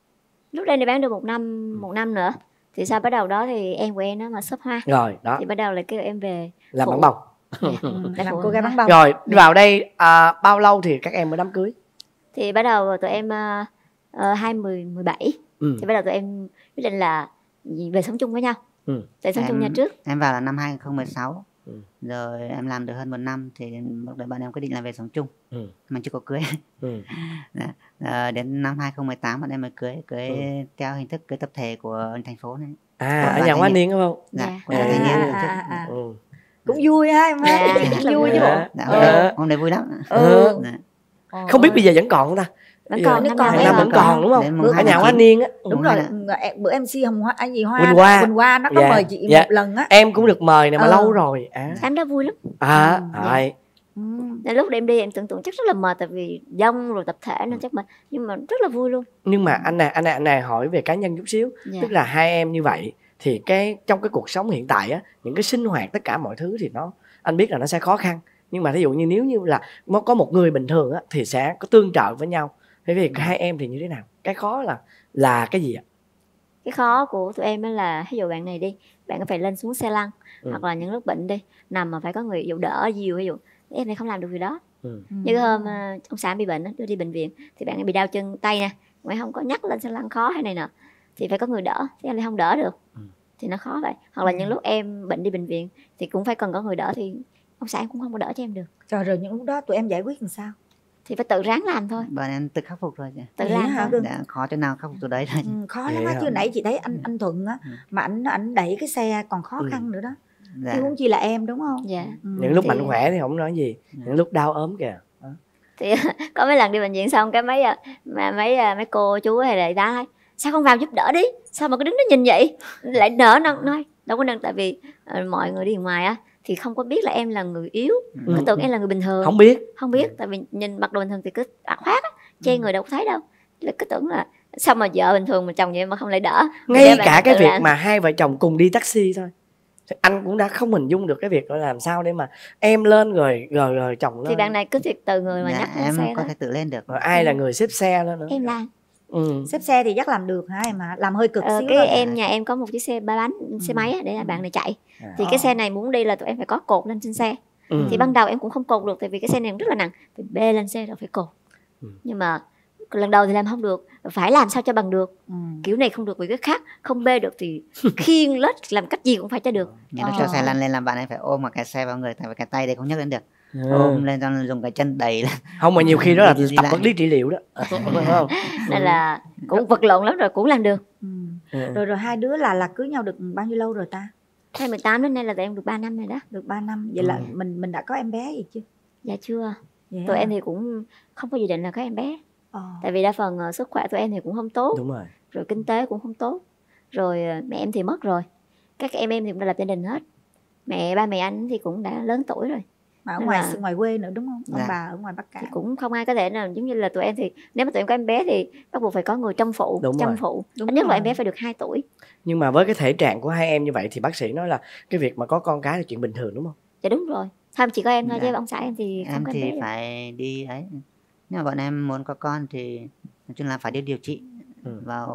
lúc đây đi bán được một năm một năm nữa thì sau bắt đầu đó thì em của em nó mà shop hoa Rồi đó thì bắt đầu là kêu em về làm phụ. bắn bông. Dạ, Ừ, để làm phụ cô gái hoa. bán bông. Rồi vào đây à, bao lâu thì các em mới đám cưới? Thì bắt đầu tụi em uh, hai mươi mười bảy Ừ. thì bắt đầu tụi em quyết định là về sống chung với nhau. Ừ. Tại sống chung Em- nhà trước. Em vào là năm hai không một sáu. Ừ. Rồi em làm được hơn một năm thì lúc đấy bạn em quyết định là về sống chung. Ừ. Mà chưa có cưới. Ừ. Dạ. Ờ, đến năm hai không một tám bạn em mới cưới, cưới Ừ. theo hình thức cưới tập thể của thành phố này. À, Của ở đoàn nhà thanh Hoa niên. Niên đúng không? Dạ, Dạ. của đoàn thanh À, niên. à, à, à. Ừ. Cũng vui ha em Dạ, ha. rất là Vui chứ vui. bộ. Dạ, Ờ. hôm nay vui lắm. Ừ. Dạ. Không biết bây giờ vẫn còn không ta? Vẫn Bây còn giờ- năm còn, nào Hàng em năm còn. vẫn còn đúng không? Đến mùng Ở Ở hai nhà tháng Hoa chín. Niên á. Đúng Mùng rồi, hai là- em- bữa em xê Hồng Hoa, anh gì Hoa Quỳnh nè, Hoa. Quỳnh Hoa nó có Dạ, mời chị dạ. một lần á. Em cũng được mời này mà Ừ. lâu rồi. À, Đám đó vui lắm. à Ừ. rồi. Ừ. Nên lúc em đi em tưởng tượng chắc rất là mệt tại vì đông rồi tập thể nên chắc mệt nhưng mà rất là vui luôn. Nhưng mà anh này anh này anh này hỏi về cá nhân chút xíu. Dạ. Tức là hai em như vậy thì cái trong cái cuộc sống hiện tại á, những cái sinh hoạt tất cả mọi thứ thì nó anh biết là nó sẽ khó khăn. Nhưng mà ví dụ như nếu như là nó có một người bình thường á thì sẽ có tương trợ với nhau. Thế vì hai em thì như thế nào? Cái khó là là cái gì ạ? Cái khó của tụi em đó là ví dụ bạn này đi, bạn phải lên xuống xe lăn Ừ. hoặc là những lúc bệnh đi, nằm mà phải có người ví dụ đỡ dìu ví dụ. Em này không làm được việc đó. Ừ. Như cái hôm ờ, ông xã bị bệnh á, đưa đi bệnh viện thì bạn ấy bị đau chân tay nè, bạn không có nhắc lên xe lăn khó hay này nọ thì phải có người đỡ, thì em lại không đỡ được. Ừ. Thì nó khó vậy. Hoặc là những lúc em bệnh đi bệnh viện thì cũng phải cần có người đỡ thì ông xã em cũng không có đỡ cho em được. Rồi rồi những lúc đó tụi em giải quyết làm sao? Thì phải tự ráng làm thôi, Bạn em tự khắc phục thôi. Dạ. tự Vậy làm hả, thôi. Cưng? Đã khó chỗ nào khắc phục chỗ đấy thôi. Ừ, khó Vậy lắm á, hả? chứ nãy chị thấy anh anh Thuận á, Ừ. mà anh anh đẩy cái xe còn khó Ừ. khăn nữa đó. Dạ. Chứ huống chi là em đúng không? Dạ. Ừ. Những lúc thì- mạnh khỏe thì không nói gì. Những lúc đau ốm kìa. Thì có mấy lần đi bệnh viện xong cái mấy à, mà mấy à, mấy cô chú hay là ta nói sao không vào giúp đỡ đi, sao mà cứ đứng đó nhìn vậy, lại đỡ nó nói đâu có nâng tại vì ờ, mọi người đi ngoài á thì không có biết là em là người yếu, Ừ. cứ tưởng em là người bình thường, Không biết. không biết tại vì nhìn mặc đồ bình thường thì cứ ạt khoác á, che người đâu có thấy đâu, là cứ tưởng là sao mà vợ bình thường mà chồng vậy mà không lại đỡ. Ngay Để bạn cả cái tự việc làm. mà hai vợ chồng cùng đi taxi thôi thì anh cũng đã không hình dung được cái việc là làm sao để mà em lên rồi rồi rồi chồng lên. thì bạn này cứ thiệt từ người mà Dạ, nhắc lên em xe có thôi. thể tự lên được. Rồi ai là người xếp xe lên nữa. Em làm. Ừ. Xếp xe thì chắc làm được hả em hả? Làm hơi cực Ờ, xíu cái thôi. em nhà em có một chiếc xe ba bánh xe máy á, để là bạn này chạy À. thì cái xe này muốn đi là tụi em phải có cột lên trên xe. Ừ. Thì ban đầu em cũng không cột được tại vì cái xe này rất là nặng, phải bê lên xe rồi phải cột. Ừ. Nhưng mà lần đầu thì làm không được, phải làm sao cho bằng được, Ừ. kiểu này không được vì cái khác, không bê được thì khiêng lết làm cách gì cũng phải cho được. Nhưng nó Ờ. cho xe lăn lên là bạn em phải ôm một cái xe vào người, tại vì cái tay đây không nhấc lên được. Ừ. Ôm lên cho dùng cái chân đẩy lên. Không mà nhiều khi đó là Đi- đi tập lại. vật lý trị liệu đó. Đúng không? Nên là cũng vật lộn lắm rồi cũng làm được. Ừ. Ừ. Rồi rồi hai đứa là là cưới nhau được bao nhiêu lâu rồi ta? hai mười tám đến nay là tụi em được ba năm rồi đó. Được ba năm. Vậy là Ừ. mình mình đã có em bé gì chưa? Dạ chưa. Vậy Tụi hả? em thì cũng không có dự định là có em bé. Ờ. Tại vì đa phần ờ, sức khỏe tụi em thì cũng không tốt, Đúng rồi. rồi kinh tế cũng không tốt, rồi ờ, mẹ em thì mất rồi, các em em thì cũng đã lập gia đình hết, mẹ ba mẹ anh thì cũng đã lớn tuổi rồi Mà ở Nên ngoài là- ngoài quê nữa đúng không? Ông Dạ. bà ở ngoài Bắc thì Cạn. cũng không ai có thể nào giống như là tụi em thì nếu mà tụi em có em bé thì bắt buộc phải có người trông phụ, Đúng chăm rồi. phụ. Đúng Ít nhất là rồi. em bé phải được hai tuổi. Nhưng mà với cái thể trạng của hai em như vậy thì bác sĩ nói là cái việc mà có con cái là chuyện bình thường đúng không? Dạ đúng rồi, không chỉ có em thôi Dạ. chứ ông xã em thì không Em có em bé thì được. phải đi ấy. Nhưng mà bọn em muốn có con thì nói chung là phải đi điều trị. Ừ. Vào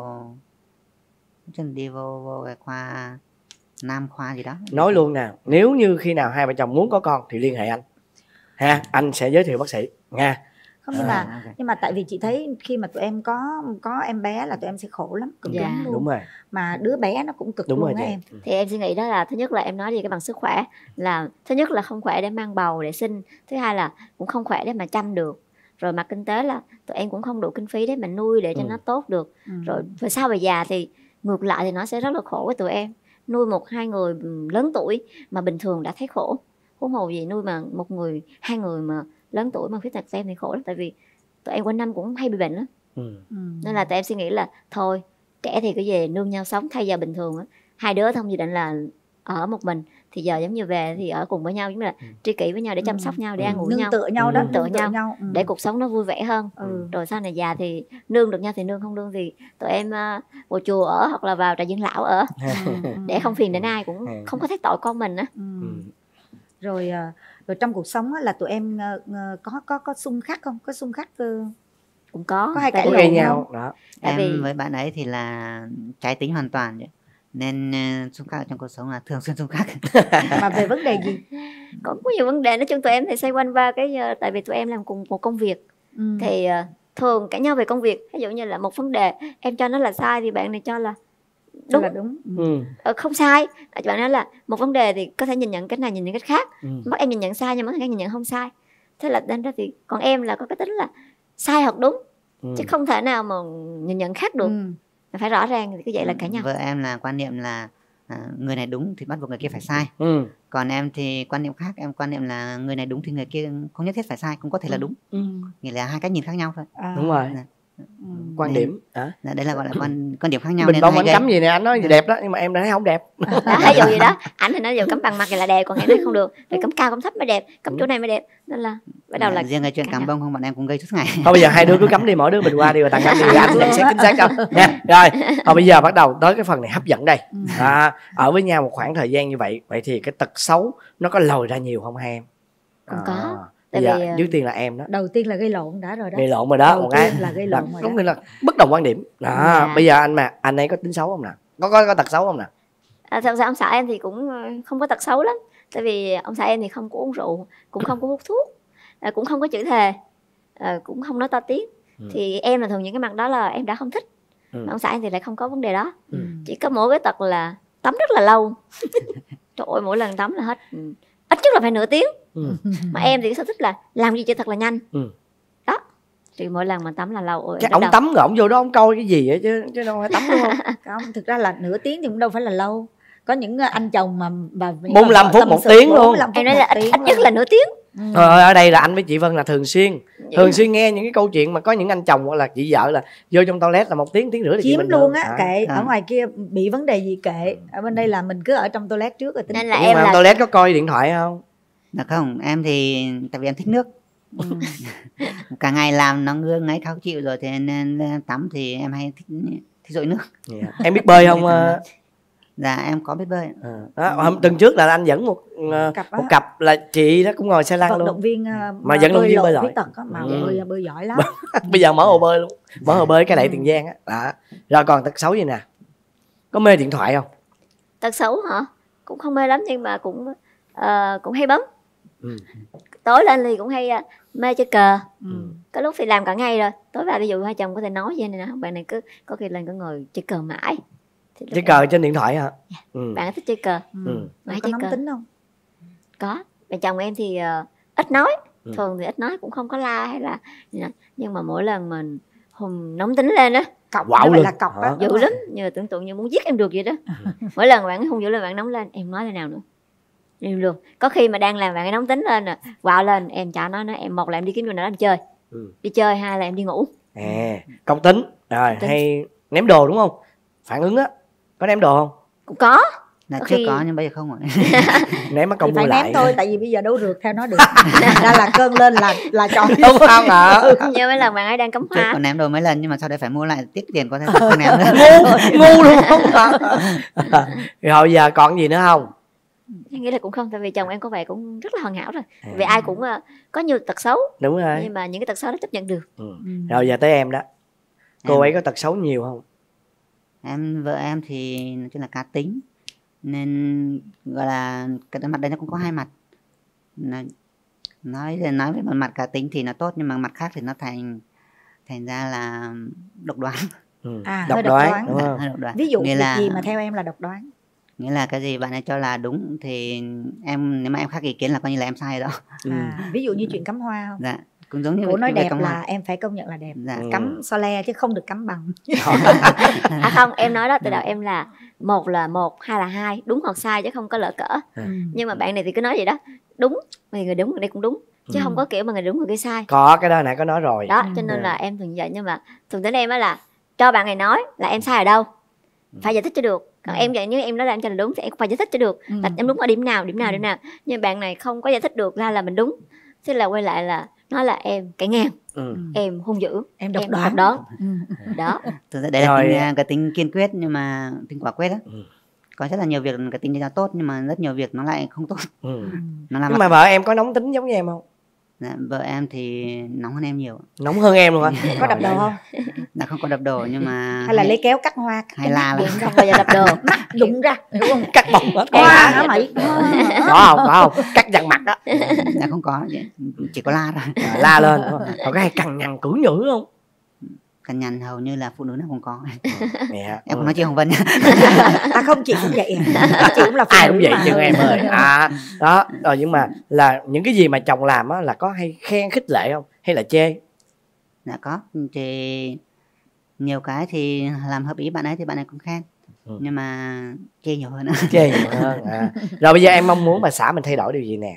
nói chung là đi vô, vô cái khoa nam khoa gì đó. Nói luôn nè, nếu như khi nào hai vợ chồng muốn có con thì liên hệ anh ha, anh sẽ giới thiệu bác sĩ nha. Không nhưng À, mà ok. nhưng mà tại vì chị thấy khi mà tụi em có có em bé là tụi em sẽ khổ lắm, cực Dạ. lắm luôn. Đúng rồi. Mà đứa bé nó cũng cực Đúng luôn rồi á chị. em. Ừ. Thì em suy nghĩ đó là thứ nhất là em nói về cái bằng sức khỏe, là thứ nhất là không khỏe để mang bầu để sinh, thứ hai là cũng không khỏe để mà chăm được, rồi mặt kinh tế là tụi em cũng không đủ kinh phí để mà nuôi để cho Ừ. nó tốt được. Ừ. Rồi về sau về già thì ngược lại thì nó sẽ rất là khổ với tụi em, nuôi một hai người lớn tuổi mà bình thường đã thấy khổ, huống hồ gì nuôi mà một người hai người mà lớn tuổi mà khuyết tật em thì khổ lắm, tại vì tụi em quanh năm cũng hay bị bệnh lắm. Ừ. Ừ. Nên là tụi em suy nghĩ là thôi trẻ thì cứ về nương nhau sống, thay giờ bình thường á hai đứa không dự định là ở một mình thì giờ giống như về thì ở cùng với nhau, giống như là tri kỷ với nhau để chăm sóc nhau, để Ừ. ăn ngủ Nương nhau, tựa nhau đó, Ừ. nương tựa nương nhau. Ừ. để cuộc sống nó vui vẻ hơn. Ừ. Rồi sau này già thì nương được nhau thì nương, không nương thì tụi em uh, vào chùa ở hoặc là vào trại dưỡng lão ở, Ừ. để không phiền đến ai, cũng Ừ. không có thấy tội con mình á. Ừ. Ừ. Rồi à, rồi trong cuộc sống á, là tụi em ờ, ờ, có có có xung khắc không? Có xung khắc ờ, cũng có Có hay tại cãi có vì- gây lộn nhau đó. Tại Em vì- với bạn ấy thì là trái tính hoàn toàn vậy. Nên uh, xung khắc trong cuộc sống là thường xuyên xung khắc. mà về vấn đề gì? có có nhiều vấn đề, nói chung tụi em thì xoay quanh ba cái ờ, tại vì tụi em làm cùng một công việc Ừ. thì ờ, thường cãi nhau về công việc. Ví dụ như là một vấn đề em cho nó là sai thì bạn này cho là Cho đúng, là đúng. Ừ. ờ, không sai. Ờ, bạn nói là một vấn đề thì có thể nhìn nhận cái này nhìn nhận cách khác, Ừ. bắt em nhìn nhận sai nhưng mà khác nhìn nhận không sai. Thế là nên ra thì còn em là có cái tính là sai hoặc đúng, Ừ. chứ không thể nào mà nhìn nhận khác được. Ừ. Phải rõ ràng thì cứ vậy là cãi nhau. Vợ em là quan niệm là à, người này đúng thì bắt buộc người kia phải sai. Ừ. Còn em thì quan niệm khác, em quan niệm là người này đúng thì người kia không nhất thiết phải sai, cũng có thể là đúng. Ừ. Nghĩa là hai cách nhìn khác nhau thôi. À. Đúng rồi. Dạ. Ừ. Quan Nên- điểm hả? Dạ, đấy là gọi là quan quan điểm khác nhau. Bình nên bông hay anh gây- cấm gì nè, anh nói gì đẹp đó nhưng mà em đã thấy không đẹp. Đó, ví dụ gì đó, ảnh thì nói dù cấm bằng mặt thì là đẹp, còn em nói không được, phải cấm cao cấm thấp mới đẹp, cấm chỗ này mới đẹp, nên là bắt đầu Dạ, là riêng cái chuyện cãi cắm nhau. bông không bọn em cũng gây suốt ngày. Thôi bây giờ hai đứa cứ cấm đi, mỗi đứa mình qua đi rồi tặng cấm đi, anh nhận xét chính xác không nha. Rồi thôi bây giờ bắt đầu tới cái phần này hấp dẫn đây. À, ở với nhau một khoảng thời gian như vậy, vậy thì cái tật xấu nó có lòi ra nhiều không hai em? Cũng có. À, Tại bây giờ vì, ờ, trước tiên là em đó, Đầu tiên là gây lộn đã rồi đó. gây lộn rồi đó. Đầu Còn ai tiên là gây là lộn rồi đúng đó. nghĩa là bất đồng quan điểm đó. Dạ. Bây giờ anh mà anh ấy có tính xấu không nè, có có có tật xấu không nè? À, thật ra ông xã em thì cũng ờ, không có tật xấu lắm, tại vì ông xã em thì không có uống rượu, cũng không có hút thuốc, à, cũng không có chửi thề, à, cũng không nói to tiếng. Ừ. Thì em là thường những cái mặt đó là em đã không thích. Ừ. Mà ông xã em thì lại không có vấn đề đó. Ừ. Chỉ có mỗi cái tật là tắm rất là lâu. Trời ơi, mỗi lần tắm là hết ừ, ít nhất là phải nửa tiếng. Ừ. Mà em thì cái sở thích là làm gì cho thật là nhanh. Ừ. Đó, thì mỗi lần mà tắm là lâu. Ôi, Cái em ổng đau đầu. tắm rồi ổng vô đó ổng coi cái gì vậy chứ chứ đâu phải tắm đúng không? Không, thực ra là nửa tiếng thì cũng đâu phải là lâu. Có những ờ, anh chồng mà và bốn mươi lăm phút, một tiếng luôn. Em nói là ít, ít nhất là nửa tiếng. Thôi ở đây là anh với chị Vân là thường xuyên thường xuyên nghe những cái câu chuyện mà có những anh chồng hoặc là chị vợ là vô trong toilet là một tiếng tiếng rưỡi là chuyện chiếm bình luôn thường. á, À. kệ. à. Ở ngoài kia bị vấn đề gì kệ, ở bên đây là mình cứ ở trong toilet trước rồi tính. Nên là Nhưng em mà là toilet có coi điện thoại không? Dạ không, em thì tại vì em thích nước. Cả ngày làm nó ngứa ngáy khó chịu rồi thì nên tắm thì em hay thích thích dội nước. Yeah. Em biết bơi không? ờ? Dạ em có biết bơi. À. Đó, hôm tuần trước là anh dẫn một ờ, Cặp á. một cặp là chị đó cũng ngồi xe lăn Vận luôn. động viên ờ, Mà vẫn động viên lội bơi lội. khuyết tật á, mà Ừ. bơi bơi giỏi lắm. Bây giờ mở hồ bơi luôn, mở hồ bơi cái đại Tiền Giang á. Đó. Rồi còn tật xấu gì nè? Có mê điện thoại không? tật xấu hả? Cũng không mê lắm nhưng mà cũng ờ, cũng hay bấm. Ừ. Tối lên thì cũng hay ờ, mê chơi cờ. Ừ. Có lúc thì làm cả ngày rồi, tối vào ví dụ hai chồng có thể nói vậy này nè, bạn này cứ có khi lên cứ ngồi chơi cờ mãi. Thì lúc Chơi em- cờ trên điện thoại hả? Ừ. Bạn ấy thích chơi cờ. Ừ. Mãi Có chơi nóng cờ. tính không? Có. Bạn chồng em thì ờ, ít nói, Ừ. thường thì ít nói, cũng không có la hay là gì nè. Nhưng mà mỗi lần mình hùng nóng tính lên á, Cọc, Quạo nó gọi luôn. là cọc á. Hả? dữ lắm, như tưởng tượng như muốn giết em được vậy đó. Mỗi lần bạn ấy hung dữ lên, bạn nóng lên, em nói thế nào nữa im luôn. Có khi mà đang làm bạn ấy nóng tính lên nè, quạo lên, em chả nói nữa, em một là em đi kiếm chỗ nào đó em chơi, Ừ. đi chơi, hai là em đi ngủ. À, công tính. Rồi Công tính. hay ném đồ đúng không? Phản ứng á. Có ném đồ không? Cũng có. Là Có trước khi- có nhưng bây giờ không rồi. Ném mất công Thì mua phải lại. ném thôi, tại vì bây giờ đâu rượt theo nó được. Ra là cơn lên là là chọn. Đúng không ạ? Như mấy lần bạn ấy đang cắm Trước hoa, còn ném đồ mấy lần nhưng mà sau đấy phải mua lại tiếc tiền có thể không ném nữa. Ngu, ngu luôn không hả? Rồi giờ còn gì nữa không? em nghĩ là cũng không, tại vì chồng em có vẻ cũng rất là hoàn hảo rồi. À. Vì ai cũng ờ, có nhiều tật xấu, Đúng rồi. nhưng mà những cái tật xấu đó chấp nhận được. Ừ. Rồi giờ tới em đó. Cô Em- ấy có tật xấu nhiều không? Em vợ em thì nói chung là cá tính nên gọi là cái mặt đấy nó cũng có hai mặt. Nói nói về nói về một mặt cá tính thì nó tốt nhưng mà mặt khác thì nó thành thành ra là độc đoán. Ừ. À, Độc hơi độc đoán, đoán. đúng không? Hơi độc đoán. Ví dụ nghĩa việc là gì mà theo em là độc đoán? nghĩa là cái gì bạn ấy cho là đúng thì em nếu mà em khác ý kiến là coi như là em sai rồi đó. Ừ. À, ví dụ như chuyện cắm hoa không? Dạ cũng giống như Cổ nói về đẹp công là hoa. em phải công nhận là đẹp. Dạ. Ừ. Cắm so le chứ không được cắm bằng. À không, em nói đó từ đầu em là một là một, hai là hai, đúng hoặc sai chứ không có lỡ cỡ. Ừ. Nhưng mà bạn này thì cứ nói vậy đó, đúng thì người đúng, người đây cũng đúng, chứ Ừ. không có kiểu mà người đúng người kia sai. Có cái đó nãy có nói rồi. Đó, Ừ. cho nên là em thường như vậy. Nhưng mà thường tính em á là cho bạn này nói là em sai ở đâu, phải giải thích cho được. Còn Ừ. em vậy, nếu em nói là em cho là đúng thì em cũng phải giải thích cho được Ừ. là em đúng ở điểm nào, điểm nào, Ừ. điểm nào. Nhưng bạn này không có giải thích được ra là mình đúng, thế là quay lại là nói là em cãi ngang, Ừ. em hung dữ, Em độc em đoán. độc đoán. Ừ. Đó. Thực ra đấy là Rồi. tính, à, cái tính kiên quyết nhưng mà tính quả quyết đó. Ừ. Có rất là nhiều việc cái tính nó tốt nhưng mà rất nhiều việc nó lại không tốt. Ừ. Nó làm Nhưng mà vợ em có nóng tính giống như em không? Dạ, vợ em thì nóng hơn em nhiều. Nóng hơn em luôn hả? Có đập đồ không? Dạ không có đập đồ nhưng mà Hay là lấy kéo cắt hoa? hay la là không bao giờ đập đồ. Mắt dụng ra, hiểu không? Cắt bông hết. Hoa hả mày? Có không? Có không? Cắt dằn mặt đó. dạ không có, chỉ có la thôi. À, la lên. Còn cái hay cằn nhằn cưỡi nhữ không? Cằn nhằn hầu như là phụ nữ nào cũng có. Mẹ. Em không nói chị Hồng Vân nha. À không, chị cũng vậy à. Chị cũng là phụ Ai nữ cũng vậy mà. chứ em ơi. À đó, rồi nhưng mà là những cái gì mà chồng làm á là có hay khen khích lệ không hay là chê? Dạ có, thì nhiều cái thì làm hợp ý bạn ấy thì bạn ấy cũng khen. Ừ. Nhưng mà chê nhiều hơn. Chê nhiều hơn. À. Rồi bây giờ em mong muốn bà xã mình thay đổi điều gì nè?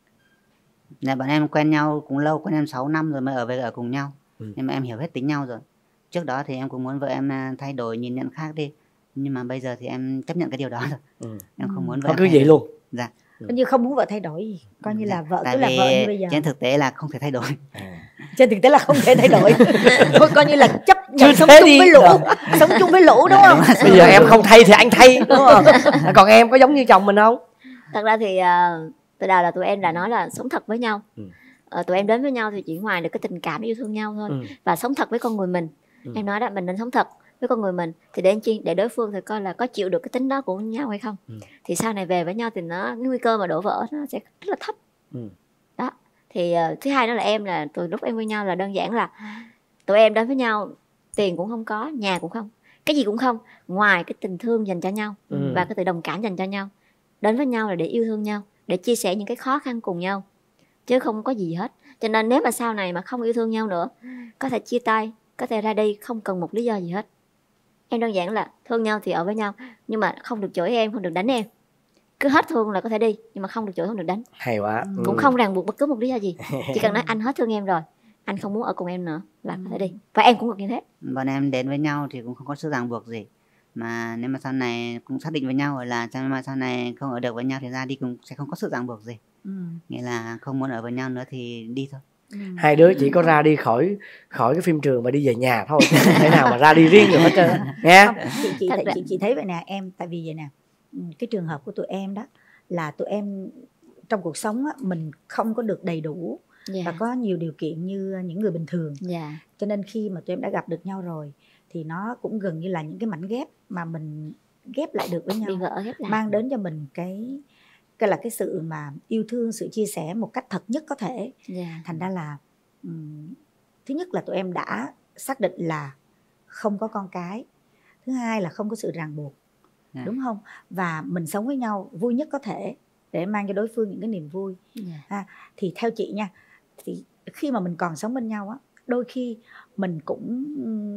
Dạ bọn em quen nhau cũng lâu, quen em sáu năm rồi mới ở về ở cùng nhau. Ừ. Nhưng mà em hiểu hết tính nhau rồi. Trước đó thì em cũng muốn vợ em thay đổi nhìn nhận khác đi. Nhưng mà bây giờ thì em chấp nhận cái điều đó rồi. Ừ. Em không muốn vợ em cứ vậy luôn. Dạ. Coi như không muốn vợ thay đổi gì. Coi như dạ. là vợ Tại cứ là vợ như bây giờ. Trên thực tế là không thể thay đổi. À. Trên thực tế là không thể thay đổi. Thôi coi như là chấp nhận sống thế chung đi. với lũ. Sống chung với lũ đúng không? Bây giờ em không thay thì anh thay đúng không? Còn em có giống như chồng mình không? Thật ra thì uh, từ đầu là tụi em đã nói là sống thật với nhau. Ừ. Uh, tụi em đến với nhau thì chỉ ngoài được cái tình cảm yêu thương nhau thôi. Ừ. Và sống thật với con người mình. Ừ. Em nói đó, mình nên sống thật với con người mình thì để chi để đối phương thì coi là có chịu được cái tính đó của nhau hay không. Ừ. Thì sau này về với nhau thì nó cái nguy cơ mà đổ vỡ nó sẽ rất là thấp. Ừ. Đó. Thì uh, thứ hai đó là em là từ lúc em với nhau là đơn giản là tụi em đến với nhau tiền cũng không có, nhà cũng không, cái gì cũng không ngoài cái tình thương dành cho nhau. Ừ. Và cái sự đồng cảm dành cho nhau. Đến với nhau là để yêu thương nhau, để chia sẻ những cái khó khăn cùng nhau, chứ không có gì hết. Cho nên nếu mà sau này mà không yêu thương nhau nữa, có thể chia tay, có thể ra đi, không cần một lý do gì hết. Em đơn giản là thương nhau thì ở với nhau, nhưng mà không được chửi em, không được đánh em. Cứ hết thương là có thể đi, nhưng mà không được chửi, không được đánh. Hay quá. Cũng ừ. không ràng buộc bất cứ một lý do gì. Chỉ cần nói anh hết thương em rồi, anh không muốn ở cùng em nữa là có thể đi. Và em cũng được như thế. Bọn em đến với nhau thì cũng không có sự ràng buộc gì. Mà nếu mà sau này cũng xác định với nhau rồi là mà sau này không ở được với nhau thì ra đi cũng sẽ không có sự ràng buộc gì. Ừ. Nghĩa là không muốn ở với nhau nữa thì đi thôi. Ừ. Hai đứa chỉ có ra đi khỏi khỏi cái phim trường và đi về nhà thôi, không thể nào mà ra đi riêng được hết trơn nghe. Không, chị chị, th- chị chị thấy vậy nè em, tại vì vậy nè, cái trường hợp của tụi em đó là tụi em trong cuộc sống á, mình không có được đầy đủ. Yeah. Và có nhiều điều kiện như những người bình thường. Yeah. Cho nên khi mà tụi em đã gặp được nhau rồi thì nó cũng gần như là những cái mảnh ghép mà mình ghép lại được với nhau, vỡ, ghép lại. Mang đến cho mình cái cái là cái sự mà yêu thương, sự chia sẻ một cách thật nhất có thể. Yeah. Thành ra là um, thứ nhất là tụi em đã xác định là không có con cái, thứ hai là không có sự ràng buộc. Yeah. Đúng không? Và mình sống với nhau vui nhất có thể để mang cho đối phương những cái niềm vui. Yeah. Ha, thì theo chị nha, thì khi mà mình còn sống bên nhau á, đôi khi mình cũng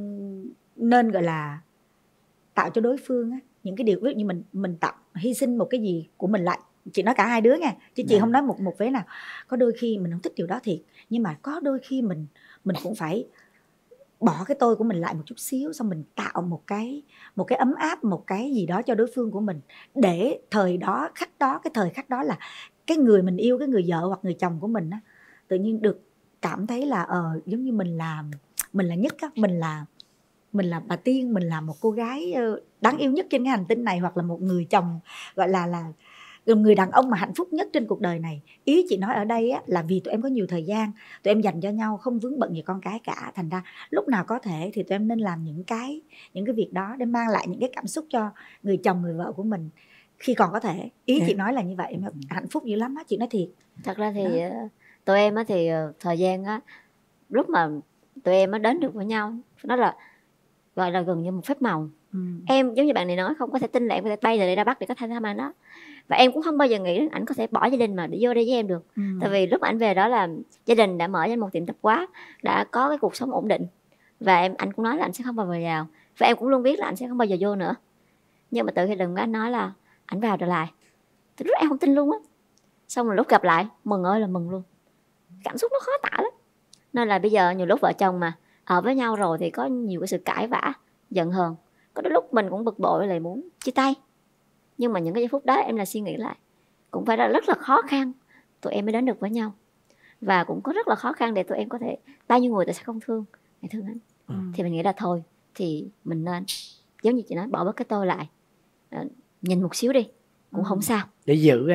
nên gọi là tạo cho đối phương á, những cái điều ví dụ như mình mình tạo hy sinh một cái gì của mình lại. Chị nói cả hai đứa nha, chứ chị yeah. không nói một một vế nào. Có đôi khi mình không thích điều đó thiệt, nhưng mà có đôi khi mình mình cũng phải bỏ cái tôi của mình lại một chút xíu, xong mình tạo một cái một cái ấm áp, một cái gì đó cho đối phương của mình, để thời đó khắc đó cái thời khắc đó là cái người mình yêu, cái người vợ hoặc người chồng của mình á, tự nhiên được cảm thấy là ờ giống như mình là mình là nhất á, mình là mình là bà tiên, mình là một cô gái đáng yêu nhất trên cái hành tinh này, hoặc là một người chồng gọi là là người đàn ông mà hạnh phúc nhất trên cuộc đời này. Ý chị nói ở đây á, là vì tụi em có nhiều thời gian, tụi em dành cho nhau, không vướng bận gì con cái cả. Thành ra lúc nào có thể thì tụi em nên làm những cái những cái việc đó để mang lại những cái cảm xúc cho người chồng, người vợ của mình khi còn có thể. Ý chị nói là như vậy, mà hạnh phúc dữ lắm á, chị nói thiệt. Thật ra thì đó. Tụi em á thì thời gian á, lúc mà tụi em á đến được với nhau, nó là gọi là gần như một phép màu. Ừ. Em giống như bạn này nói, không có thể tin là em có thể bay từ đây ra Bắc để có thể tham ăn đó. Và em cũng không bao giờ nghĩ đến ảnh có thể bỏ gia đình mà để vô đây với em được. Ừ. Tại vì lúc ảnh về đó là gia đình đã mở ra một tiệm tạp hóa, đã có cái cuộc sống ổn định. Và em anh cũng nói là anh sẽ không bao giờ vào. Và em cũng luôn biết là anh sẽ không bao giờ vô nữa. Nhưng mà từ khi lần đó anh nói là ảnh vào trở lại, thì lúc em không tin luôn á. Xong rồi lúc gặp lại, mừng ơi là mừng luôn. Cảm xúc nó khó tả lắm. Nên là bây giờ nhiều lúc vợ chồng mà ở với nhau rồi thì có nhiều cái sự cãi vã, giận hờn. Có đôi lúc mình cũng bực bội lại muốn chia tay. Nhưng mà những cái giây phút đó em là suy nghĩ lại, cũng phải là rất là khó khăn tụi em mới đến được với nhau. Và cũng có rất là khó khăn để tụi em có thể, bao nhiêu người ta sẽ không thương, để thương anh. Ừ. Thì mình nghĩ là thôi, thì mình nên giống như chị nói, bỏ bớt cái tôi lại, à, nhìn một xíu đi cũng ừ. không sao, để giữ em à.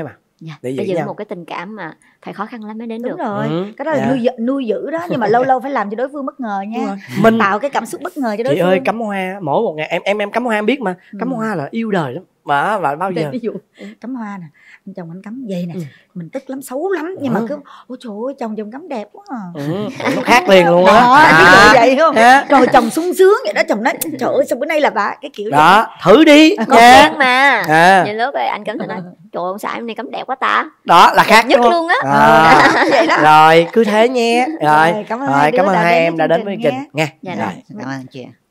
Dạ. Để Để giữ giữ nhau. một cái tình cảm mà phải khó khăn lắm mới đến Đúng được. rồi, Ừ, cái đó là dạ. nuôi giữ- nuôi giữ đó, nhưng mà lâu lâu phải làm cho đối phương bất ngờ Đúng nha. rồi. Mình Tạo cái cảm xúc bất ngờ cho đối chị phương. ơi, cắm hoa mỗi một ngày em em em cắm hoa em biết mà, cắm Ừ. hoa là yêu đời lắm mà và bao Để giờ ví dụ cắm hoa nè, anh chồng anh cắm vậy nè, Ừ. mình tức lắm, xấu lắm, nhưng mà Ừ. cứ ôi trời ơi chồng chồng cắm đẹp quá à. ừ, nó khác liền luôn á. Đó, ví À. dụ vậy không? Dạ. Rồi chồng sung sướng vậy đó, chồng nói trời ơi sao bữa nay là bà cái kiểu Đó, thử đi Có nha. khen mà. À, Nhiều lúc rồi anh cắm thì nói trời ơi ông xã em này cắm đẹp quá ta. đó là khác Nhất đúng không? luôn á. À, vậy đó. rồi cứ thế nhé. Rồi, Rồi, cảm ơn rồi, hai đứa cảm ơn đã hai đến em với đã chương đến với trình chương trình nha. nha. Dạ Rồi. rồi. Cảm ơn chị ạ.